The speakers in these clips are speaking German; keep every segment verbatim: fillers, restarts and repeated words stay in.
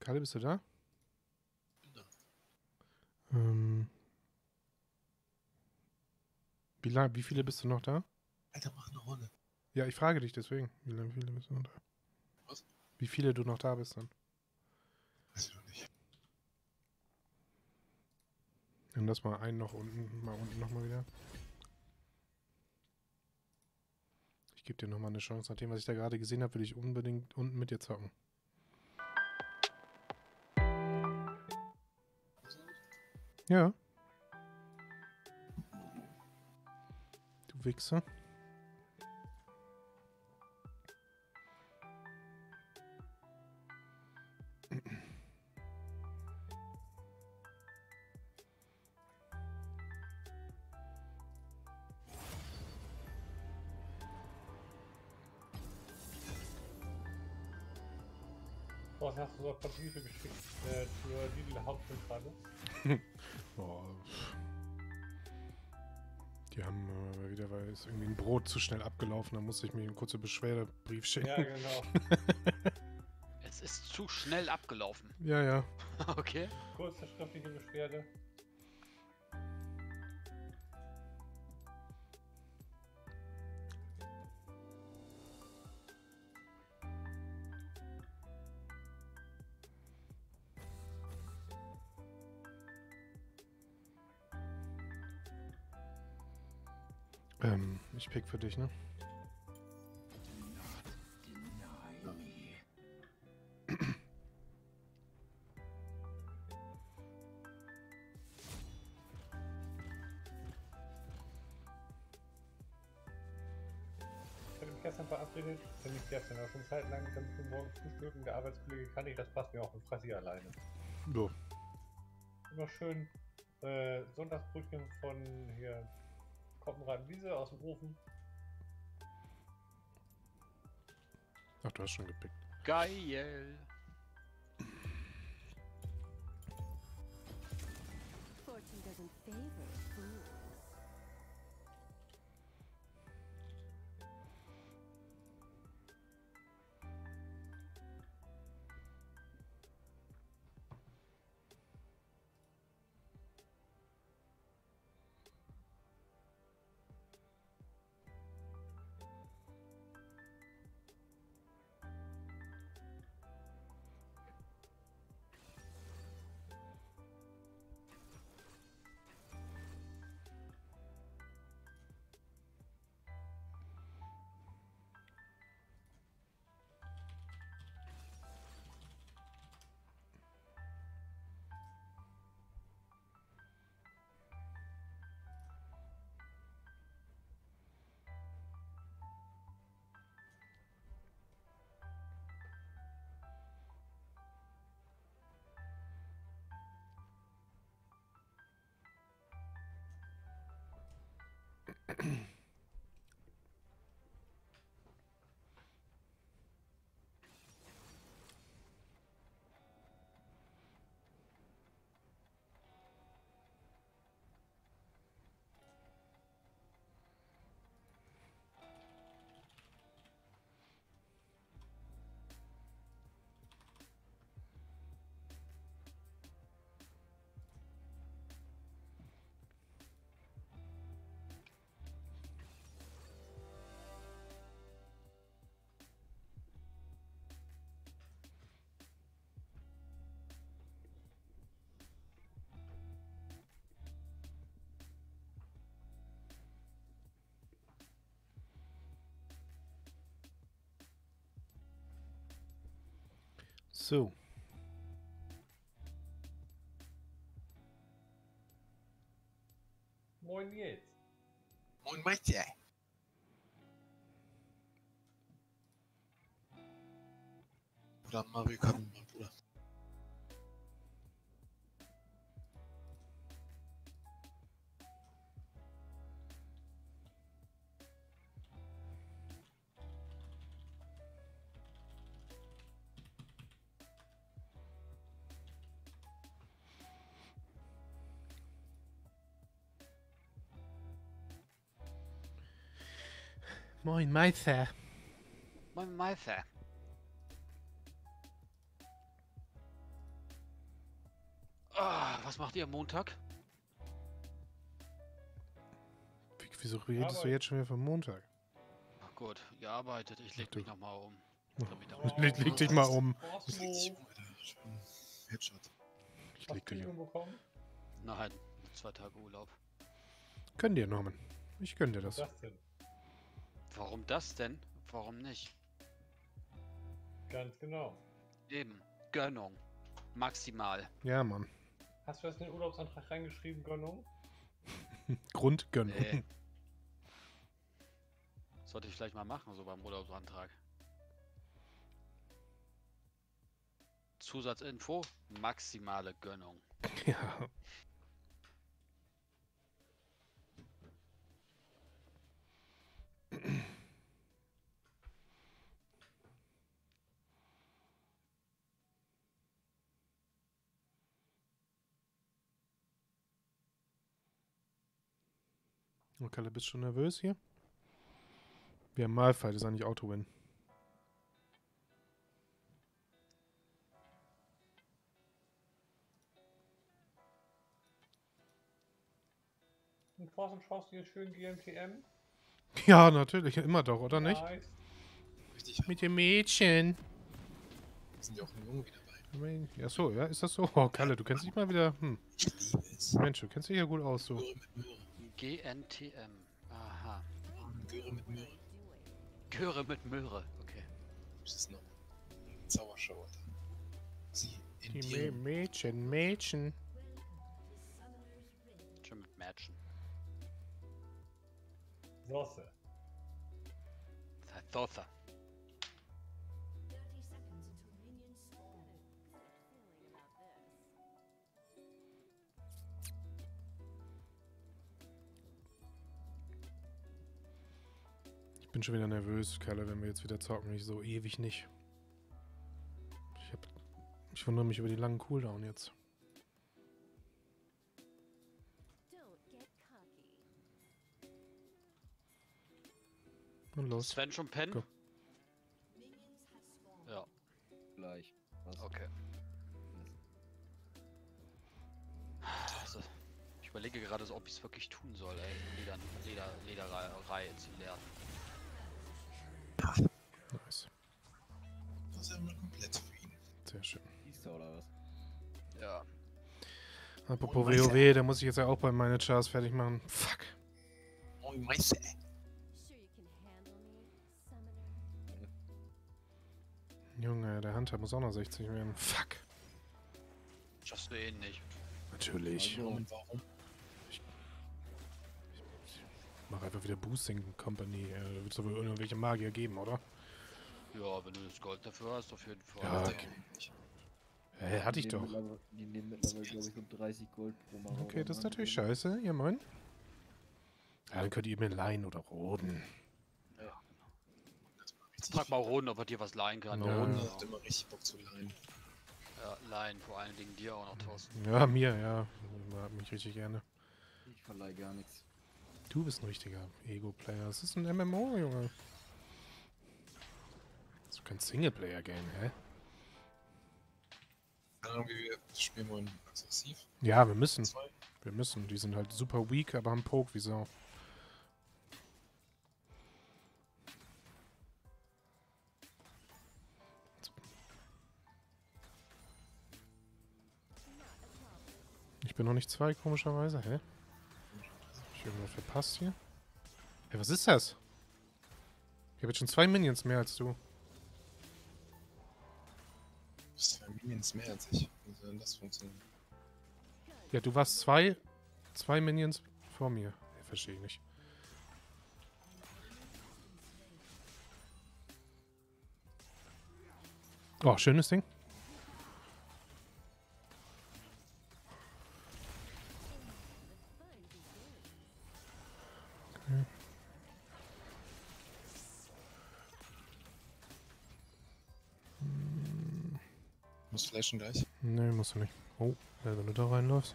Kalle, bist du da? Bin da. Ähm, wie, lang, wie viele bist du noch da? Alter, mach eine Rolle. Ja, ich frage dich deswegen. Wie lange viele bist du noch da? Was? Wie viele du noch da bist dann? Weiß ich noch nicht. Nimm das mal ein noch unten, mal unten nochmal wieder. Ich gebe dir nochmal eine Chance. Nach dem, was ich da gerade gesehen habe, will ich unbedingt unten mit dir zocken. Ja. Du Wichser. Was hast du so Briefe geschickt äh, für Lidl Hauptzentrale? Boah. Die haben äh, wieder, weil ist irgendwie ein Brot zu schnell abgelaufen, da musste ich mir einen kurzen Beschwerdebrief schicken. Ja, genau. Es ist zu schnell abgelaufen. Ja, ja. Okay. Kurze schriftliche Beschwerde. Ähm, ich pick für dich, ne? Ich hatte mich gestern verabredet, äh, nicht gestern, aber schon Zeit lang, damit wir morgen frühstücken. Der Arbeitskollege kann nicht, das passt mir auch, und fresse ich alleine. So. Immer schön äh, Sonntagsbrötchen von hier Koppenrad-Wiese aus dem Ofen. Ach, du hast schon gepickt. Geil. Fortune doesn't favor fools. So. Moin Nils. Moin, Meister. Bruder, Mario Kart, mein Bruder. Moin, Meister. Moin Meister. Ah, was macht ihr am Montag? Wie, wieso redest du Arbeit. jetzt schon wieder vom Montag? Ach gut, ihr arbeitet. Ich leg Ach du. mich nochmal um. Oh. Damit Oh, Leg, leg dich mal um. Ich leg dich Cosmo. um, Alter. Schön. Headshot. Ich Hast leg du dich ihn um. bekommen? Nein, zwei Tage Urlaub. Gönn dir, Norman. Ich gönn dir Was das. ist das denn? Warum das denn? Warum nicht? Ganz genau. Eben. Gönnung. Maximal. Ja, Mann. Hast du das in den Urlaubsantrag reingeschrieben, Gönnung? Grundgönnung. Nee. Sollte ich vielleicht mal machen, so beim Urlaubsantrag. Zusatzinfo, maximale Gönnung. Ja. Oh, Kalle, bist du schon nervös hier? Wir haben Malfight, das ist eigentlich Auto-Win. Und Thorsten, schaust du dir schön G M T M? Ja, natürlich, immer doch, oder nicht? Nice. Richtig. Mit dem Mädchen. Sind ja auch ein Junge wieder bei. Ja, so, ja, ist das so? Oh, Kalle, du kennst dich mal wieder. Hm. Ich liebe es. Mensch, du kennst dich ja gut aus, so. Göre mit Möhre. G N T M. Aha. Göre mit Möhre. Göre mit Möhre. Okay. Das ist noch eine Zaubershow, Alter. Sie in Die Mä dir. Mädchen, Mädchen. Schon mit Matchen. Soße. Thotha. Ich bin schon wieder nervös, Kalle, wenn wir jetzt wieder zocken. Ich so ewig nicht. Ich, hab, ich wundere mich über die langen Cooldown jetzt. Don't get cocky. Und los. Sven schon pennen? Go. Ja, Gleich. Was? okay. Also, ich überlege gerade so, ob ich es wirklich tun soll, ey. Leder, Leder, Ledererei zu lernen. Nice. Das ist ja mal komplett für ihn. Sehr schön. Siehst du oder was? Ja. Apropos Meister. WoW, da muss ich jetzt ja auch bei meine Chars fertig machen. Fuck. Moin Meister. Sure you can handle me, Summoner? Junge, der Hunter muss auch noch sechzig werden. Fuck. Schaffst du eh nicht. Natürlich. Also, Und warum? Mach einfach wieder Boosting Company. Äh, da wird es doch wohl irgendwelche Magier geben, oder? Ja, wenn du das Gold dafür hast, auf jeden Fall. Ja, Der okay. nicht. Hä, hatte ich die doch. nehmen mittlerweile- Die nehmen mittlerweile, glaube ich, so dreißig Gold pro Mal. Okay, das ist natürlich scheiße. Ihr meint? Ja, dann könnt ihr mir leihen oder roden. Das war richtig. Frag mal Roden, ob er dir was leihen kann. Ja. Der Runde Ja. hat immer richtig Bock zu leihen. Ja, leihen, vor allen Dingen dir auch noch, Thorsten. Ja, mir, ja. Ich mag mich richtig gerne. Ich verleihe gar nichts. Du bist ein richtiger Ego-Player. Es ist ein M M O, Junge. Das ist kein Singleplayer-Game, hä? Keine Ahnung, wie wir spielen wollen. Aggressiv. Ja, wir müssen. Zwei. Wir müssen. Die sind halt super weak, aber haben Poke wie Sau. Ich bin noch nicht zwei, komischerweise. Hä? Hab ich irgendwas verpasst hier? Hey, was ist das? Ich habe jetzt schon zwei Minions mehr als du. Du bist zwei Minions mehr als ich. Wie soll denn das funktionieren? Ja, du warst zwei, zwei Minions vor mir. Ich verstehe nicht. Oh, schönes Ding. Muss flashen gleich. Nee, musst du nicht. Oh, ja, wenn du da reinläufst.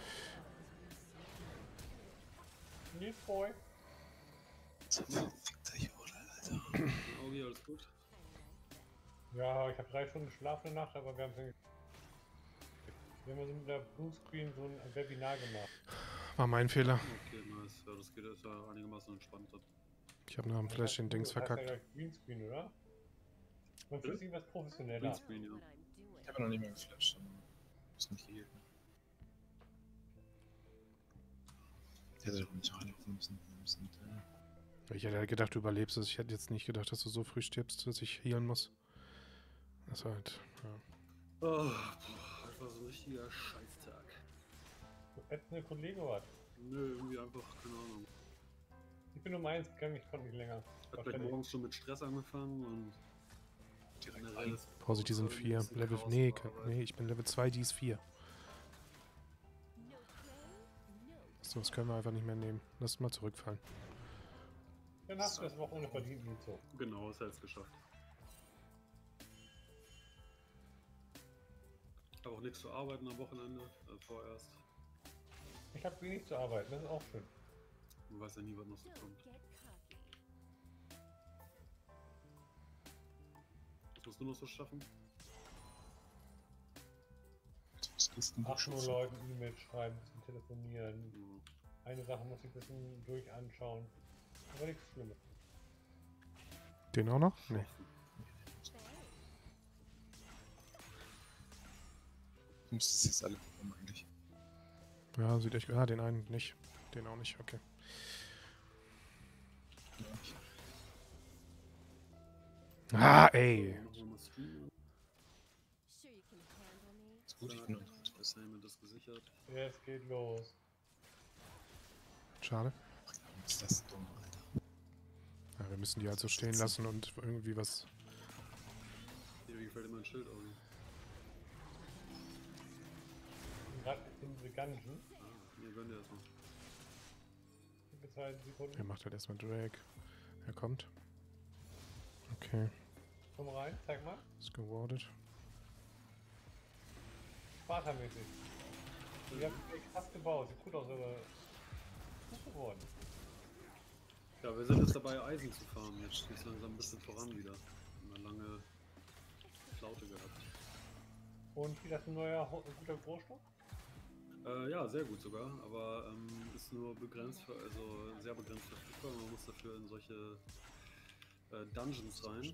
Need Boy. So verfickter Jodel, Alter. Augi, alles gut? Ja, ich habe drei Stunden geschlafen in der Nacht, aber wir haben es Wir haben also mit der Bluescreen so ein Webinar gemacht. War mein Fehler. Okay, nice. Ja, das geht jetzt ja einigermaßen entspannt. Ich habe nach dem Flash den Dings Das heißt verkackt. ja Greenscreen, oder? Man fühlt sich was professioneller. Greenscreen, ja. What I'm doing. Ich habe noch nicht mehr geflasht. aber Ist nicht hier. Der hätte doch nicht reinlaufen müssen. Wir müssen äh, Ich hätte halt gedacht, du überlebst es. Ich hätte jetzt nicht gedacht, dass du so früh stirbst, dass ich healen muss. Das war halt, ja. Oh, boah, das war so ein richtiger Scheißtag. Ätzende Kollege was. Nö, irgendwie einfach, keine Ahnung. Ich bin um eins gegangen, ich konnte nicht länger. Hat War gleich fertig. morgens schon mit Stress angefangen und direkt generell rein. ist Vorsicht, die sind vier. bisschen Level, Chaos nee, auf ke- Arbeit. nee, ich bin Level zwei, die ist vier. No play, no. So, das können wir einfach nicht mehr nehmen. Lass mal zurückfallen. Dann hast du das Wochenende verdient, Nico. Genau, ist er jetzt geschafft. Ich habe auch nichts zu arbeiten am Wochenende, äh, vorerst. Ich habe wenig zu arbeiten, das ist auch schön. Man weiß ja nie, was noch so Don't kommt. get cocky. Was musst du noch so schaffen? Was ist denn Ach, nur Leuten E-Mails schreiben, zum Telefonieren. Ja. Eine Sache muss ich ein bisschen durch anschauen. Aber nichts Schlimmes. Den auch noch? Nee. Du müsstest jetzt alle bekommen eigentlich. Ja, sieht echt. Ah, den einen nicht. Den auch nicht, okay. Ja. Ah, ey. Machen wir mal streamen. Sure you can handle me. Ist gut, ich bin noch dran. Assignment ist gesichert. Ja, es geht los. Schade. Warum ist das dumm, Alter? Ja, wir müssen die halt so stehen lassen und irgendwie was. Hier gefällt dir mein Schild auch nicht. Gerade in the Gungeon. Ah, hier gönn dir erstmal. Für zwei Sekunden. Er macht halt erstmal Drake. Er kommt. Okay, Komm rein, zeig mal. ist gewardet. Sparta-mäßig. Die haben echt krass gebaut. Sieht gut aus, aber gut geworden. Ja, wir sind jetzt dabei, Eisen zu farmen. Jetzt geht es langsam ein bisschen voran wieder. Haben eine lange Flaute gehabt. Und wie das ein neuer ho- guter Rohstoff? Äh, ja, sehr gut sogar, aber ähm, ist nur begrenzt, für, also sehr begrenzt verfügbar. Man muss dafür in solche äh, Dungeons rein.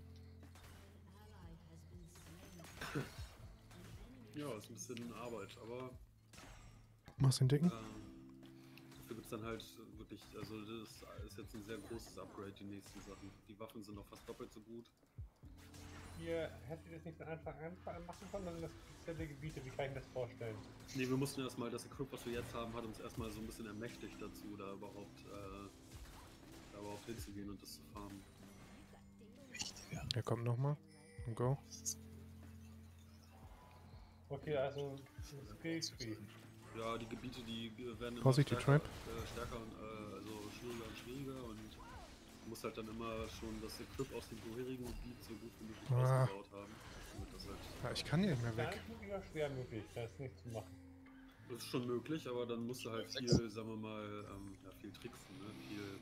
Ja, ist ein bisschen Arbeit, aber Machst den Dicken? ähm, dafür gibt es dann halt wirklich, also das ist jetzt ein sehr großes Upgrade, die nächsten Sachen. Die Waffen sind noch fast doppelt so gut. Ihr hättet das nicht von Anfang an machen können, sondern das spezielle Gebiete. Wie kann ich mir das vorstellen? Ne, wir mussten erstmal, das Equip, was wir jetzt haben, hat uns erstmal so ein bisschen ermächtigt dazu, da überhaupt, äh, da überhaupt hinzugehen und das zu farmen. Mächtiger. Er kommt nochmal. Und go. Okay, also Skill-Tree. Ja, die Gebiete, die äh, werden immer Vorsicht, die stärker, Trap. äh, stärker und äh, also schwieriger und schwieriger und du musst halt dann immer schon das Equip aus dem vorherigen Gebiet so gut wie möglich Ah. ausgebaut haben. Damit das, halt, Ja, ich kann hier nicht mehr Gar weg. nicht möglich oder schwer möglich, das nicht zu machen. das ist schon möglich, aber dann musst du halt Sechs. viel, sagen wir mal, ähm, ja, viel tricksen, ne? viel,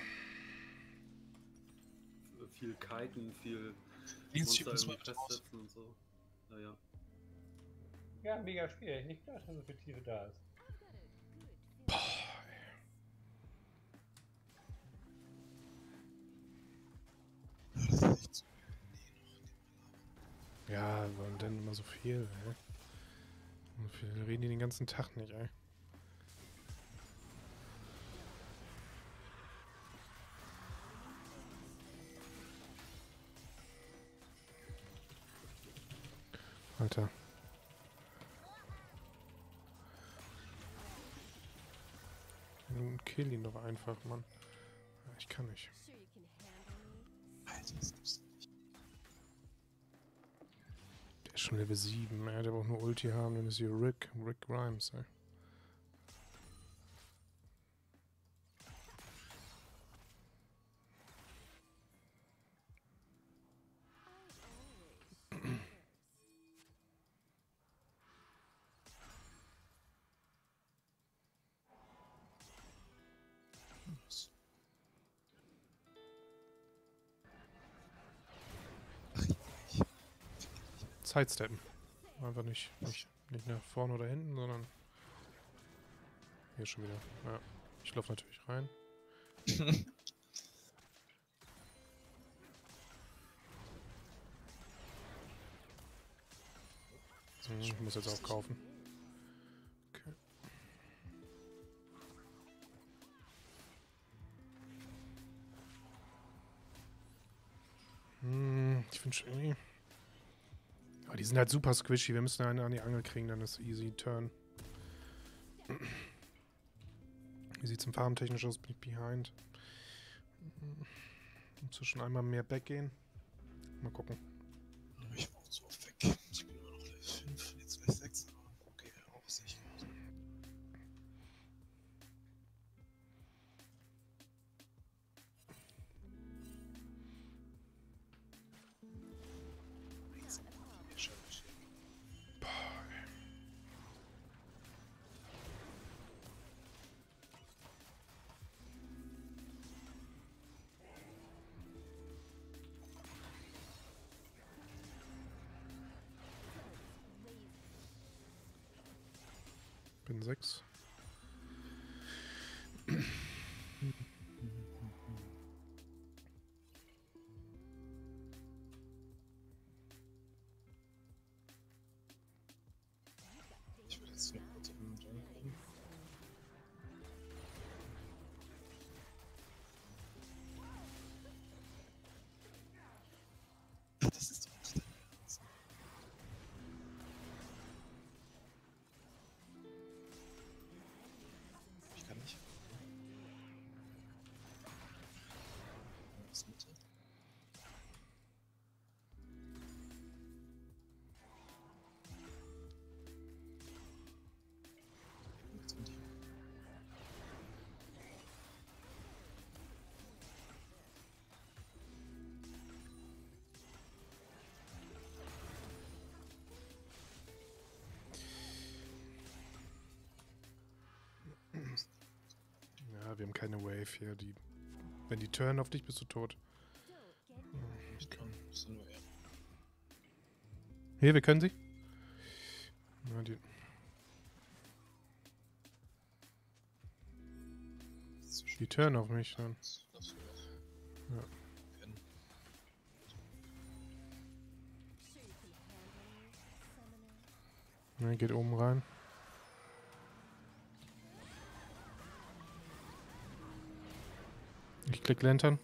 viel kiten, viel Links Monster schieben uns mal irgendwie bitte raus. festsetzen und so. Naja. Ja, mega schwer. Nicht klar, dass so viel Tiefe da ist. Das ist echt so. Ja, warum denn immer so viel, ey? So viel reden die den ganzen Tag nicht, ey. Alter. Nun kill ihn doch einfach, Mann. Ich kann nicht. Sure you can handle me. Alter, das gibt's nicht. Der ist schon Level sieben, ey. Der braucht nur Ulti haben, dann ist hier Rick. Rick Grimes, ey. I always first. Sidesteppen. Einfach nicht, nicht Nicht nach vorne oder hinten, sondern hier schon wieder. Ja, ich laufe natürlich rein. Hm, ich muss jetzt auch kaufen. Okay. Hm, ich finde schon irgendwie... Aber die sind halt super squishy. Wir müssen einen an die Angel kriegen, dann ist easy turn. Wie sieht's im Farmtechnisch aus? Bin ich behind. Muss schon einmal mehr backgehen. Mal gucken. Ich war auch so oft weg. Ich bin immer noch Level fünf, jetzt Level sechs, aber okay, auch sicher. Bin sechs. Ich will jetzt noch kurz im Jungle gehen. Ach, das ist doch nicht dein Ernst. Ich kann nicht. Was Mitte? Nichts mit ihm. Ja, wir haben keine Wave hier. Die, wenn die turnen auf dich, bist du tot. Ich kann. Das ist nur er. Hier, wir können sie. Ja, die, Das ist zu die schwierig. turnen auf mich dann. Das darfst du doch Ja. können. Sure you can handle me, summoner. Ne, geht oben rein. Ich klick Lantern.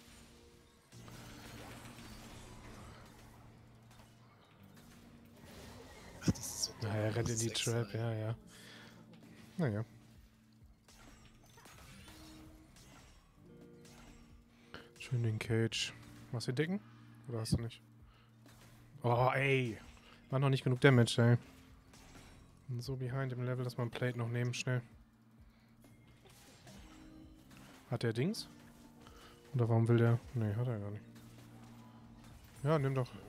Ach, das ist so dumm. Na, er rennt in die Sechs, Trap, ey. ja, ja. Naja. Schön den Cage. Machst du den dicken? Oder hast du nicht? Oh, ey. War noch nicht genug Damage, ey. Bin so behind im Level, dass man Plate noch nehmen, schnell. Hat der Dings? Oder warum will der... Nee, hat er gar nicht. Ja, nimm doch.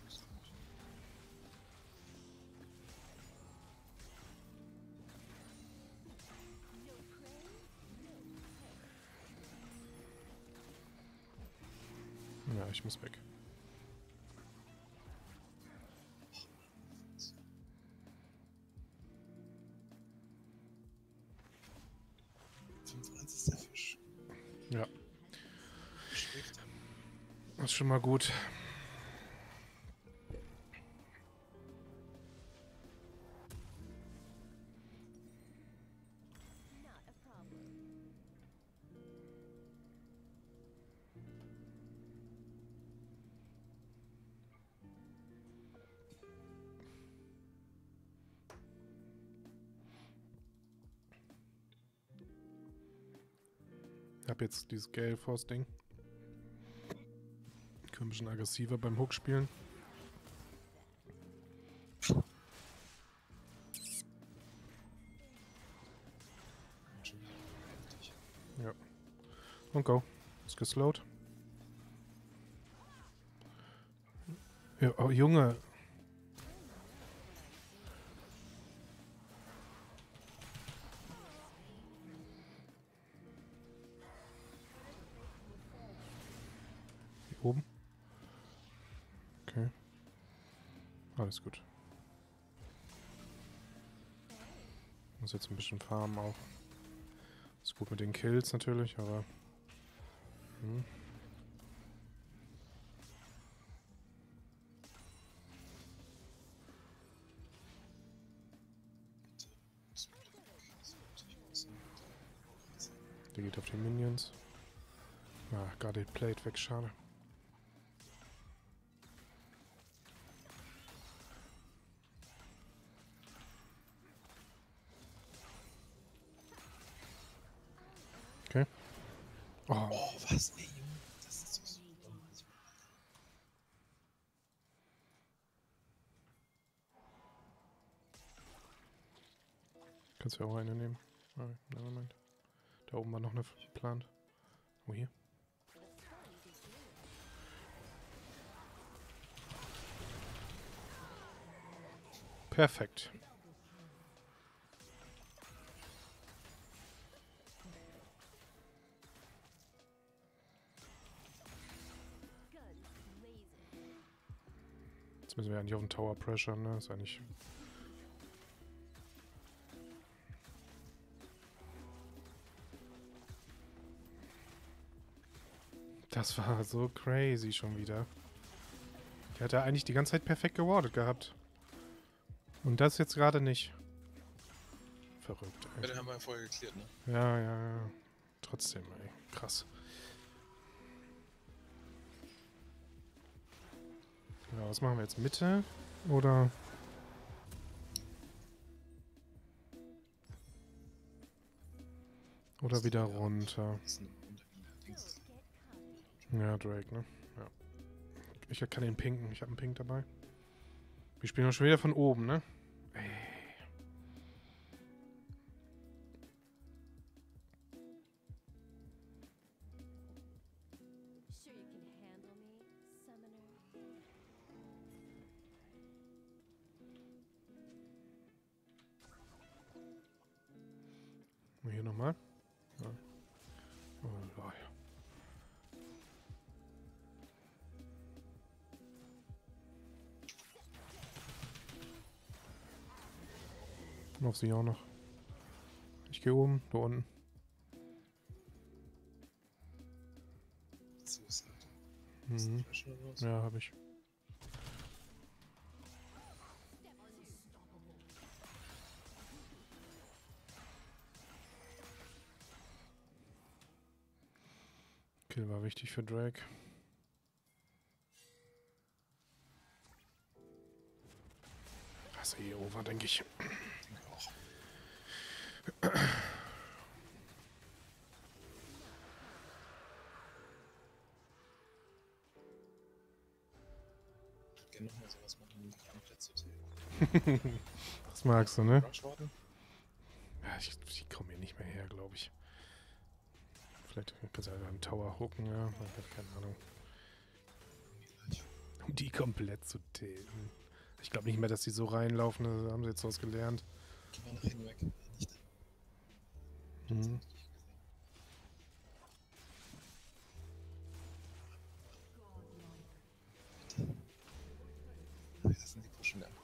Ja, ich muss weg. fünf eins ist der Fisch. Ja. Schlägt. Das ist schon mal gut. Not a problem. Ich hab jetzt dieses Gale Force Ding. Können ein bisschen aggressiver beim Hook spielen. Schon wieder heftig. Und go. Ist geslowt. Ja, oh, Junge. Hier oben. Okay. Alles gut. Muss jetzt ein bisschen farmen auch. Ist gut mit den Kills natürlich, aber... Hm. Der geht auf die Minions. Ah, Guarded Plate weg, schade. Okay. Oh, Oh, was? Ey, Junge, das ist so super. kannst du auch eine nehmen. Ah, nevermind. Da oben war noch eine geplant. Oh, hier. Perfekt. Jetzt müssen wir eigentlich auf den Tower Pressure, ne? Ist eigentlich... Das war so crazy schon wieder. Der hat ja eigentlich die ganze Zeit perfekt gewardet gehabt. Und das jetzt gerade nicht. Verrückt, Ja, ey. den haben wir ja vorher geklärt, ne? Ja, ja, ja. Trotzdem, ey. Krass. Ja, was machen wir jetzt? Mitte? Oder... Oder wieder runter. Das ist ein untergegangener Dings. Ja, Drake, ne? Ja. Ich kann den pinken. Ich habe einen Pink dabei. Wir spielen auch schon wieder von oben, ne? Ey. Sure you can handle me, summoner? Und hier nochmal. Ja. Oh, lol. Auf sie auch noch. Ich gehe oben, da unten. Suicide. Mhm. Flash oder was? Ja, habe ich. Kill war wichtig für Drake. Das ist eh over, denke ich. Ich denke auch. Ich gerne nochmal sowas machen, um die komplett zu tilten. Das magst du, ne? Rush warten? Ja, ich, ich komme hier nicht mehr her, glaube ich. Vielleicht kannst du einfach einen Tower hooken, ja. Ich habe keine Ahnung. Gleich. Um die komplett zu tilten. Ich glaube nicht mehr, dass die so reinlaufen. Das haben sie jetzt was gelernt. Geh mal nach hinten weg. Nicht da. Mhm. Ach, das sind die pushen da.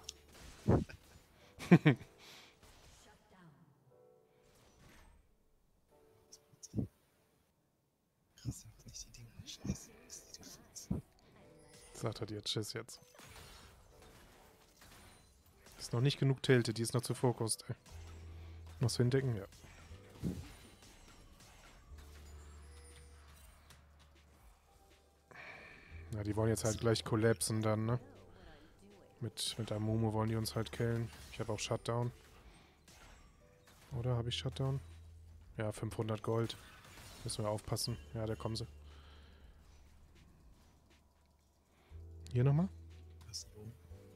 Krass, einfach nicht die Dinger. Scheiße. Das ist die Fuß. Sagt er dir Tschüss jetzt. Ist noch nicht genug tiltet, die ist noch zu fokust, ey. Noch zu hindecken? Ja. Ja, die wollen jetzt halt gleich kollapsen dann, ne? Mit, mit Amumu wollen die uns halt killen. Ich habe auch Shutdown. Oder habe ich Shutdown? Ja, fünfhundert Gold. Müssen wir aufpassen. Ja, da kommen sie. Hier nochmal? Was ist denn oben?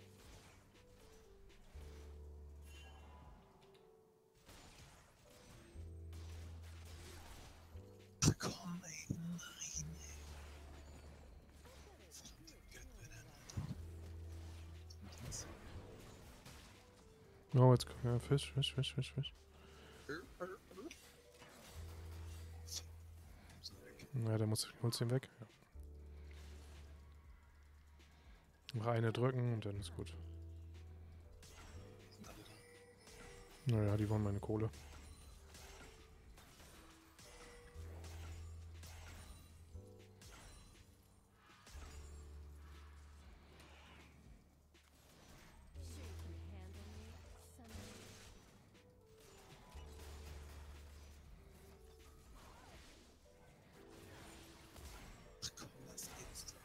Ach komm, ey. Nein, ey. Verdammte Göttwille, Alter. Was Oh, jetzt ja, Fisch, Fisch, Fisch, Fisch, Fisch. sind weg. Ja, der muss, holst ihn weg. Ja. Noch eine drücken und dann ist gut. Sind alle Naja, die wollen meine Kohle. Sure you can handle me, summoner. Ach komm, das geht's.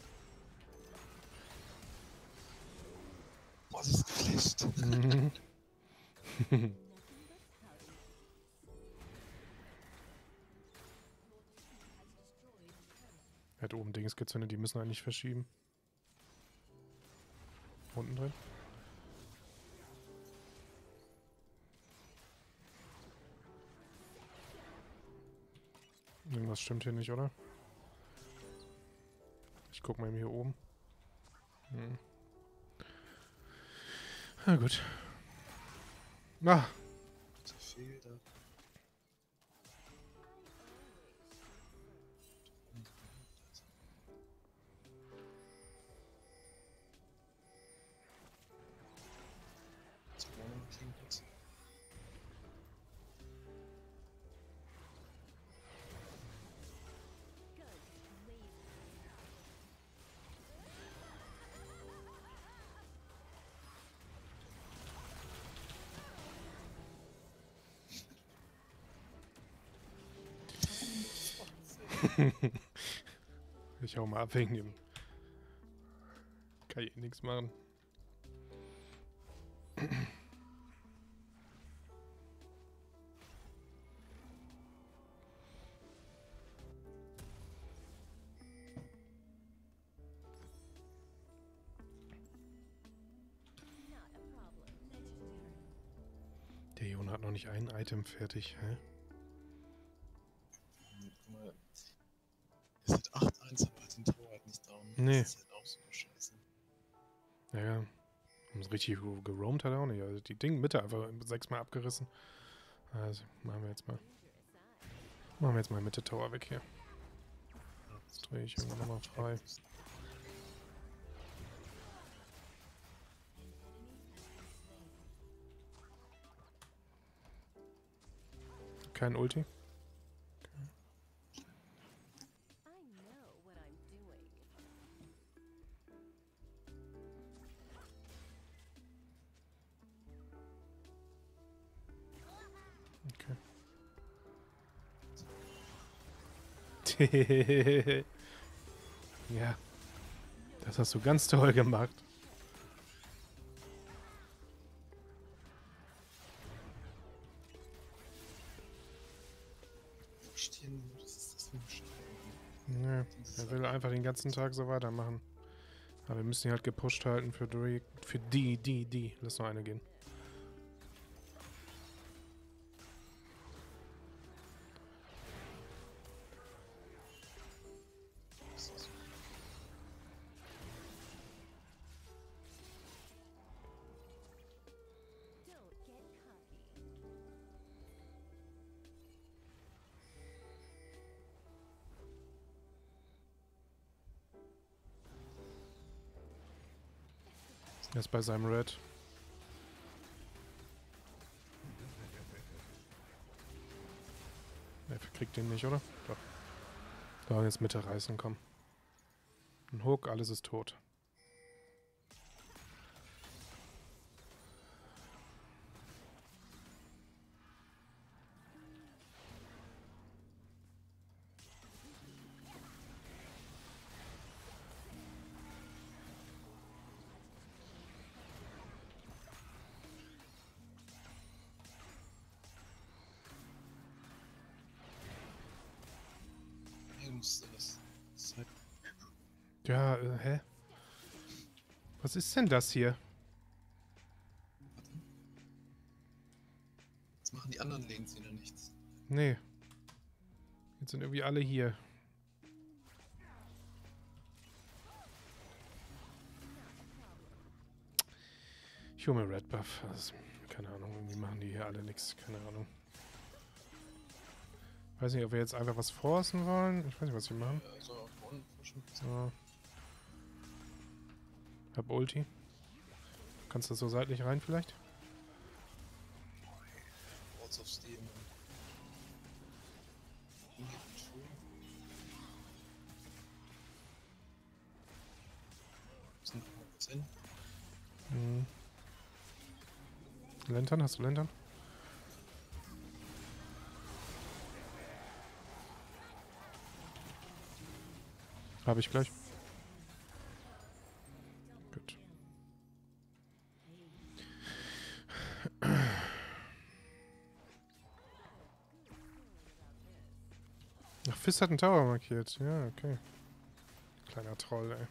Boah, das ist geflasht. Mhm. Nothing but powder. Er hat oben Dings gezündet, die müssen eigentlich verschieben. Unten drin. Irgendwas stimmt hier nicht, oder? Ich guck mal hier oben. Hm. Na gut. Ah, Zu viel da. Zu lange klingt das. Good. Lazy. ich hau mal ab wegen dem. Kann ich eh nichts machen. Not a problem. Legendary. Der Jon hat noch nicht ein Item fertig, hä? Guck mal. Ihr seid acht eins, aber halt den Tower halt nicht down. Nee. Das ist halt auch super scheiße. Ja, ja. Und so richtig ge- geroamt hat er auch nicht. Also die Ding Mitte einfach sechsmal abgerissen. Also machen wir jetzt mal. Machen wir jetzt mal Mitte Tower weg hier. Ja, Jetzt drehe ich irgendwann nochmal frei. Kein Ulti. I know what I'm doing. Okay. ja. Das hast du ganz toll gemacht. Verstehen, was ist das für ein Scheiß? Nö, er will einfach den ganzen Tag so weitermachen. Aber wir müssen ihn halt gepusht halten für Drake. Für die, die, die. Lass noch eine gehen. Das ist so. Don't get cocky. Er ist bei seinem Red. Er kriegt den nicht, oder? Doch. So, jetzt Mitte reißen, komm. Ein Hook, alles ist tot. Hey, du musst das. Das ist halt. Ja, äh, hä? Was ist denn das hier? Warte. Jetzt machen die anderen Lanes wieder nichts. Nee. Jetzt sind irgendwie alle hier. Ich hole mir Red Buff. Also, keine Ahnung, irgendwie machen die hier alle nichts. Keine Ahnung. Weiß nicht, ob wir jetzt einfach was forcen wollen. Ich weiß nicht, was wir machen. Also auf One pushen. So. Hab Ulti. Kannst du so seitlich rein vielleicht? Swords of Steel. Sind noch mal kurz hin. Mhm. Lantern, hast du Lantern? Habe ich gleich. Gut. Ach, Fizz hat einen Tower markiert. Ja, okay. Kleiner Troll, ey.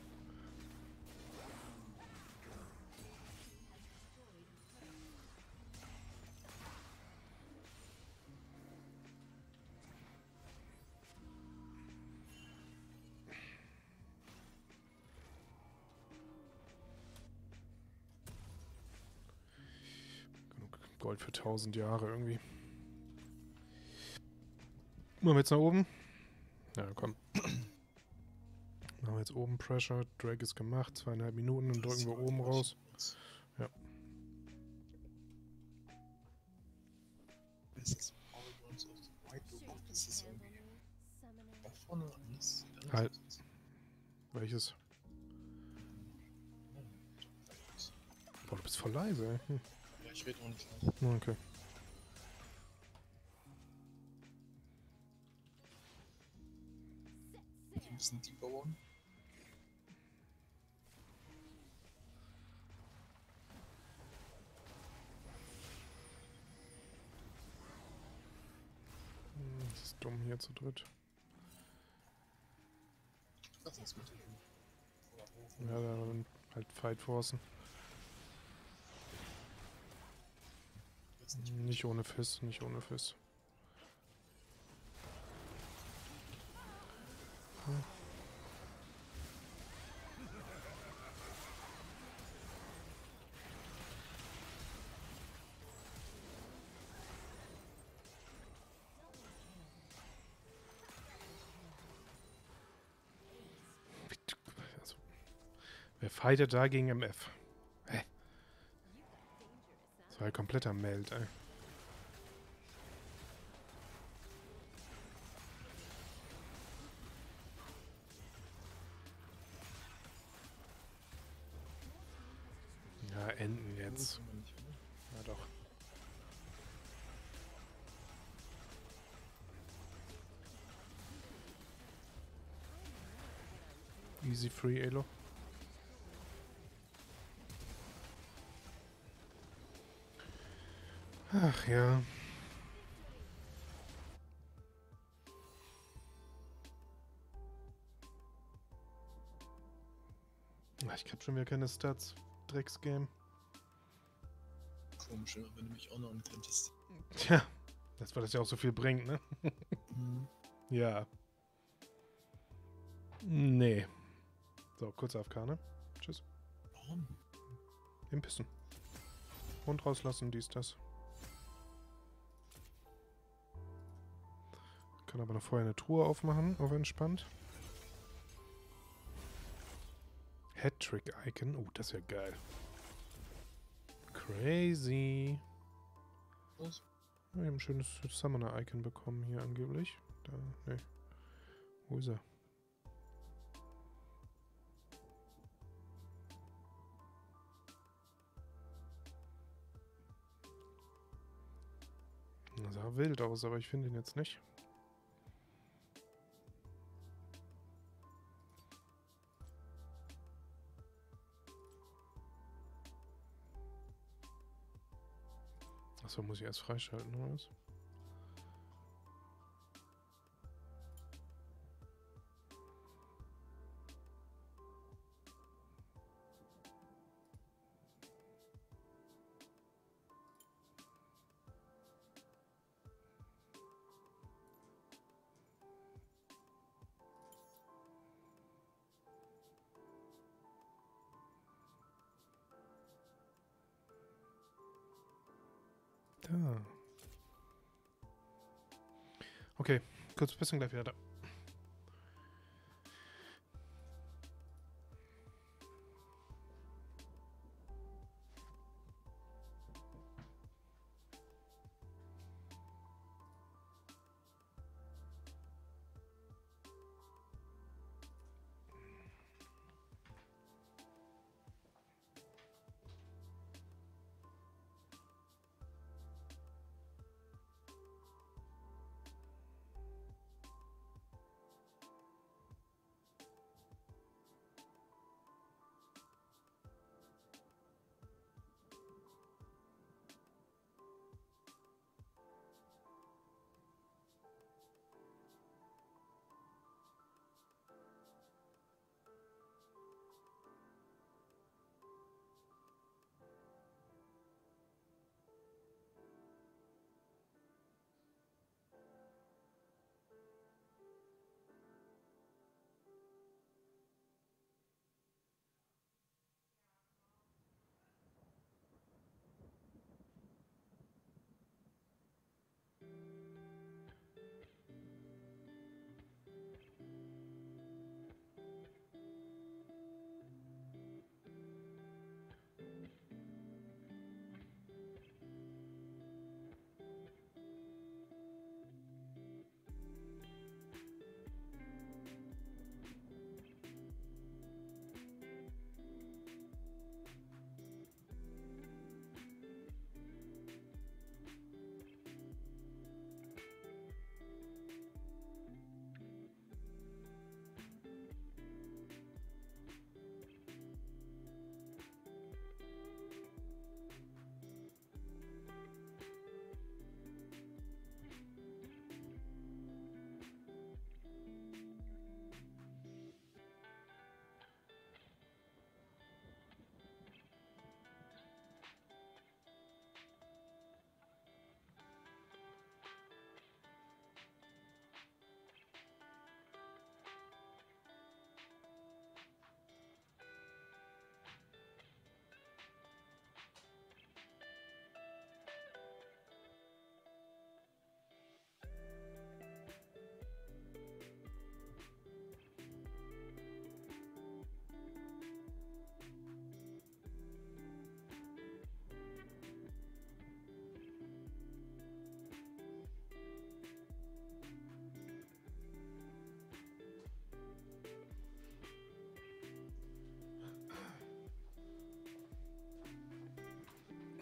Genug Gold für tausend Jahre irgendwie. Machen wir jetzt nach oben? Ja, komm. Machen wir jetzt oben Pressure. Drag ist gemacht. Zweieinhalb Minuten und drücken wir oben raus. Ja. Das ist Polygons of the White Look. Das ist irgendwie da vorne alles. Halt. Welches? Boah, du bist voll leise, ey. Hm. Ja, ich rede auch nicht laut. Okay. Die müssen die bauen. Hm, das ist dumm hier zu dritt. Lass uns mit dem. Oder hoch. Ja, dann halt Fight forcen. Jetzt nicht. Nicht ohne Fizz, nicht ohne Fizz. Hm. Also, wer fightet da gegen M F? Hä? Das war ein kompletter Meld, ey. Ja, enden jetzt. Kann man nicht, oder? Ja, doch. Easy free, Elo. Ach ja. Ach, ich hab schon wieder keine Stats. Drecksgame. Komisch, wenn du mich auch noch könntest. Tja, das, weil das ja auch so viel bringt, ne? Mhm. Ja. Nee. So, kurz A F K, ne? Tschüss. Warum? Im Pissen. Und rauslassen, dies, das. Kann aber noch vorher eine Truhe aufmachen, auf entspannt. Hattrick-Icon. Oh, das wäre geil. Crazy. Was? Wir haben ein schönes Summoner-Icon bekommen hier angeblich. Da, ne. Wo ist er? Das sah wild aus, aber ich finde ihn jetzt nicht. Achso, muss ich erst freischalten, oder was? Da. Okay, kurz bisschen gleich wieder da.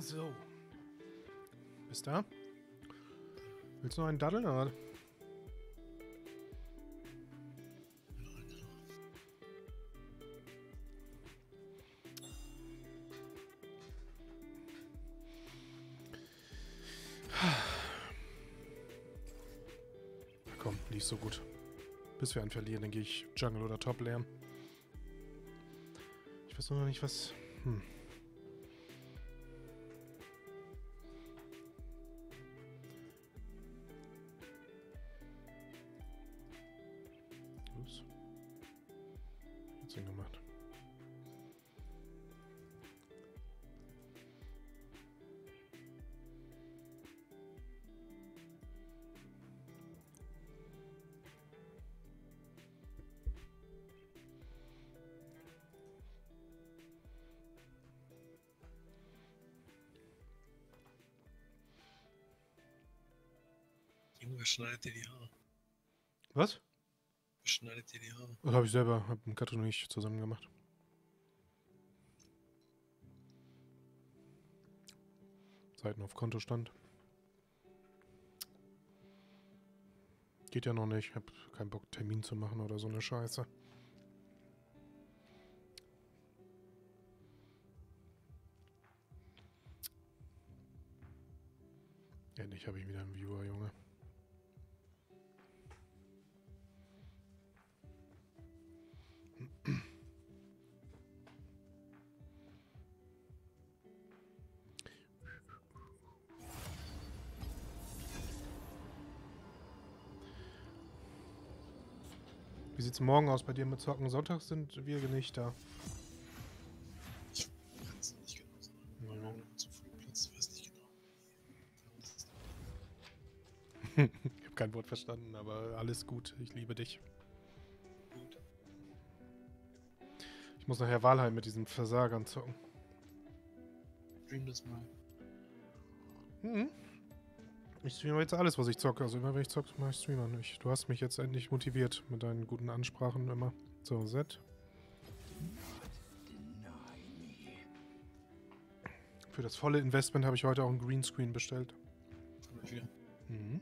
So. Bist da? Willst du noch einen Daddeln, oder? Komm, nicht so gut. Bis wir einen verlieren, dann gehe ich Jungle oder Top lernen. Ich weiß nur noch nicht, was... Hm. Ups. Jetzt Sinn gemacht. Junge, wer schneidet dir die Haare? Was? Wer schneidet dir die Haare? Das habe ich selber, habe mit Katrin und ich zusammen gemacht. Seiten auf Kontostand. Geht ja noch nicht. Ich habe keinen Bock, Termin zu machen oder so eine Scheiße. Endlich habe ich wieder einen Viewer, Junge. Wie sieht's morgen aus bei dir mit Zocken? Sonntags sind wir nicht da. Ich kann es nicht genau sagen. Ja. Morgen zum Flugplatz, ich weiß nicht genau. Ich habe kein Wort verstanden, aber alles gut. Ich liebe dich. Gut. Ich muss nachher Walheim mit diesen Versagern zocken. Stream das mal. Mhm. Ich streame jetzt alles, was ich zocke. Also immer wenn ich zocke, mache ich Streamer. Ich, du hast mich jetzt endlich motiviert mit deinen guten Ansprachen immer. So, Z. Für das volle Investment habe ich heute auch einen Greenscreen bestellt. Von euch wieder. Mhm.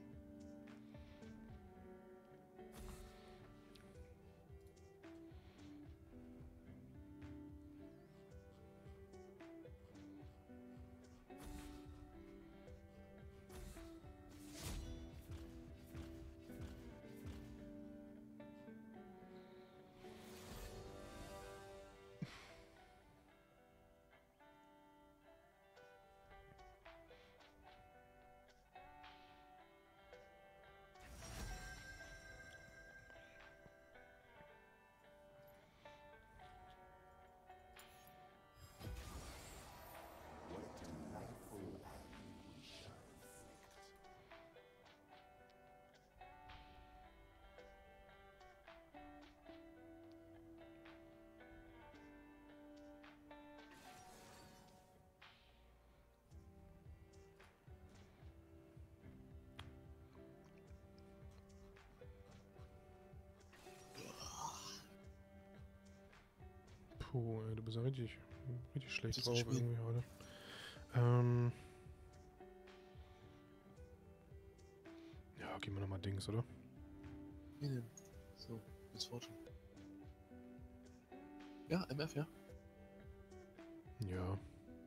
Puh, ey, du bist ja richtig, richtig schlecht Willst du drauf spielen? irgendwie heute. Ähm. Ja, gehen wir nochmal Dings, oder? Wie denn? So, jetzt Fortune. Ja, M F, ja. Ja.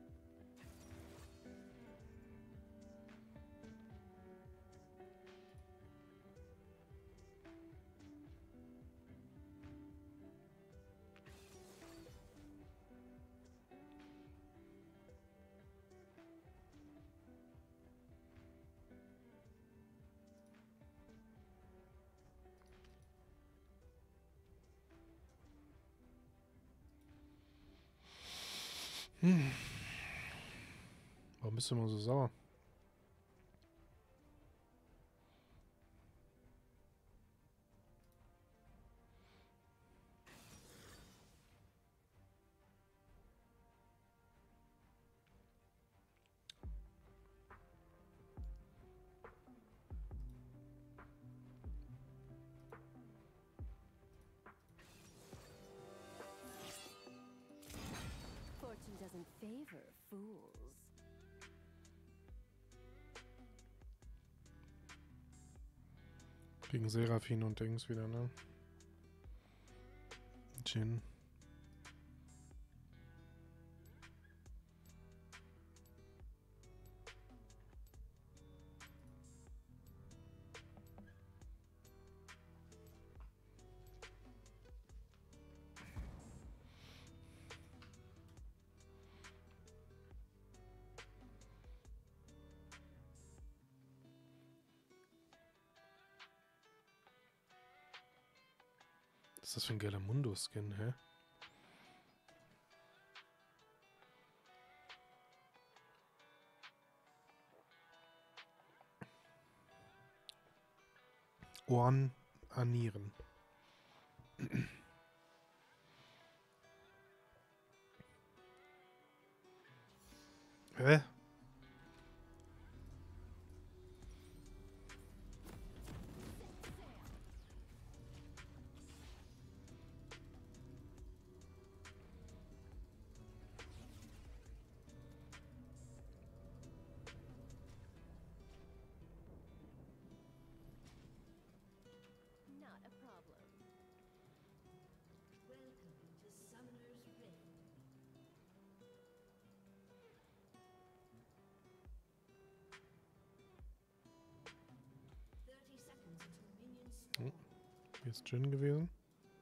Hm. Warum bist du immer so sauer? Fortune doesn't favor fools. Gegen Seraphin und Dings wieder, ne? Jin. Was ist das für ein geiler Mundo-Skin, hä? Ohren anieren. Hä? Not a problem. Welcome to Summoner's Rift. Thirty seconds until minions spawn. Hier ist Jin gewesen.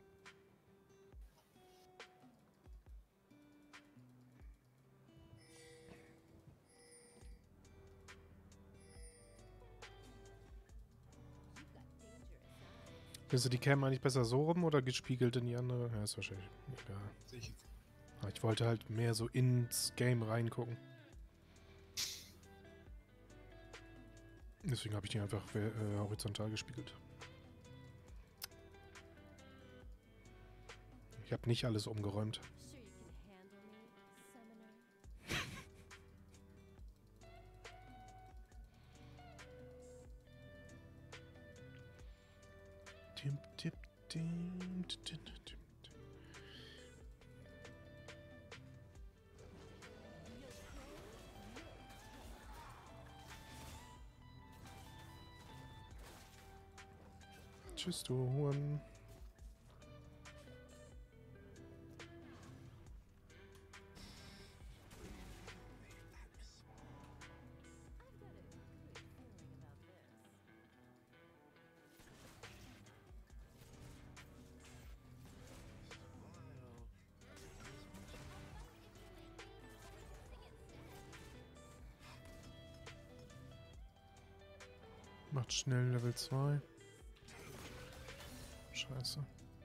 You've got dangerous eyes. Findest du die Cam eigentlich besser so rum oder gespiegelt in die andere? Ja, ist wahrscheinlich egal. Sehe ich jetzt. Aber ich wollte halt mehr so ins Game reingucken. Deswegen habe ich die einfach äh, horizontal gespiegelt. Ich habe nicht alles umgeräumt. Sure you can handle me, summoner? Tim, tip, tim, tim, tim, tim. Tschüss, du Huren. I've got a good feeling about this. Macht schnell Level zwei. Scheiße.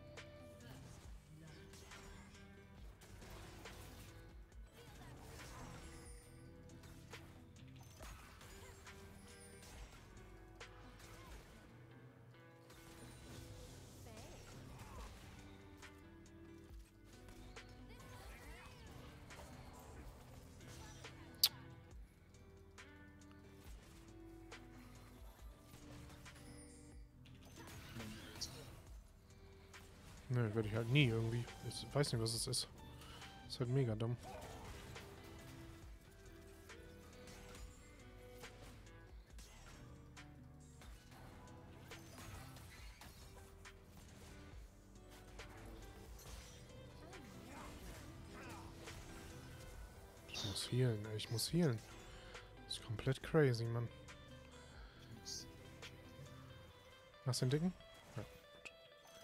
Ne, werde ich halt nie irgendwie. Ich weiß nicht, was es ist. Ist halt mega dumm. Ich muss healen, ey, ich muss healen. Das ist komplett crazy, Mann. Hast du den Dicken? Ja, gut.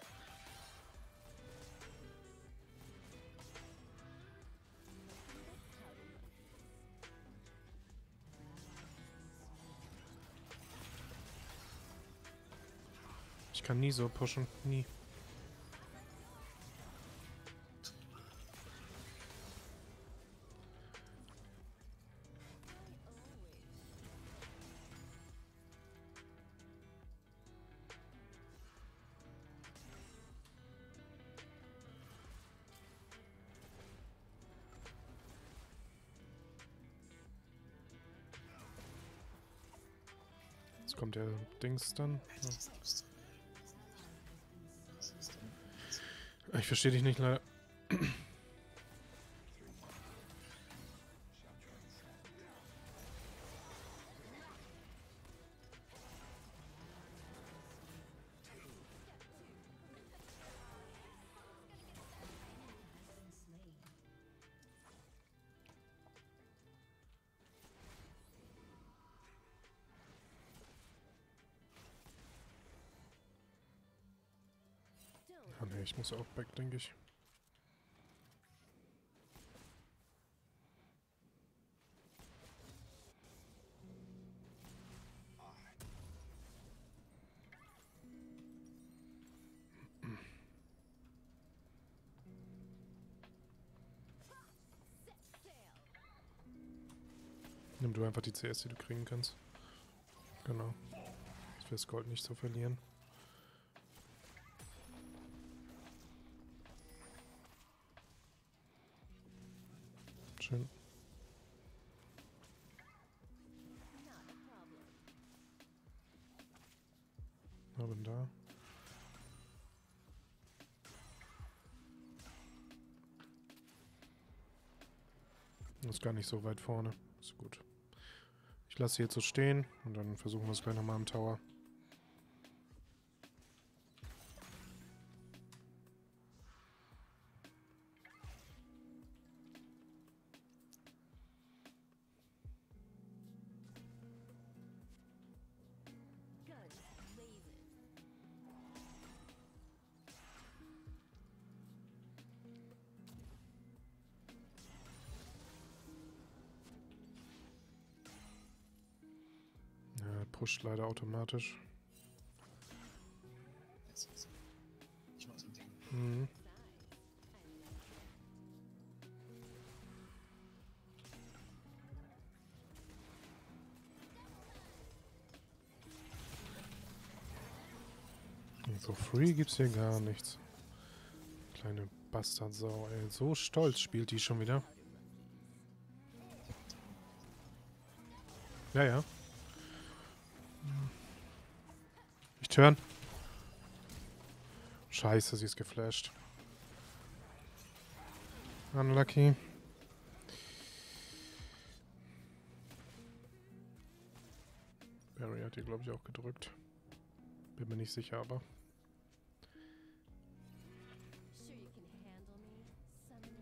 Ich kann nie so pushen, nie. Jetzt kommt der Dings dann. Ja. Das gibt's doch. Das ist dann. Ich verstehe dich nicht leider. Ah ne, ich muss auch back, denke ich. Nimm du einfach die C S, die du kriegen kannst. Genau. Das wäre Gold nicht zu verlieren. Schön. Aber da. Das ist gar nicht so weit vorne. Ist gut. Ich lasse sie jetzt so stehen und dann versuchen wir es gleich nochmal im Tower. Guns blazing. Ja, pusht leider automatisch. Jetzt ist ich mach so ein Ding. Mhm. So free gibt's hier gar nichts. Kleine Bastardsau, ey. So stolz spielt die schon wieder. Ja, ja. Ich turn. Scheiße, sie ist geflasht. Unlucky. Barry hat die, glaube ich, auch gedrückt. Bin mir nicht sicher, aber. Sure you can handle me, summoner?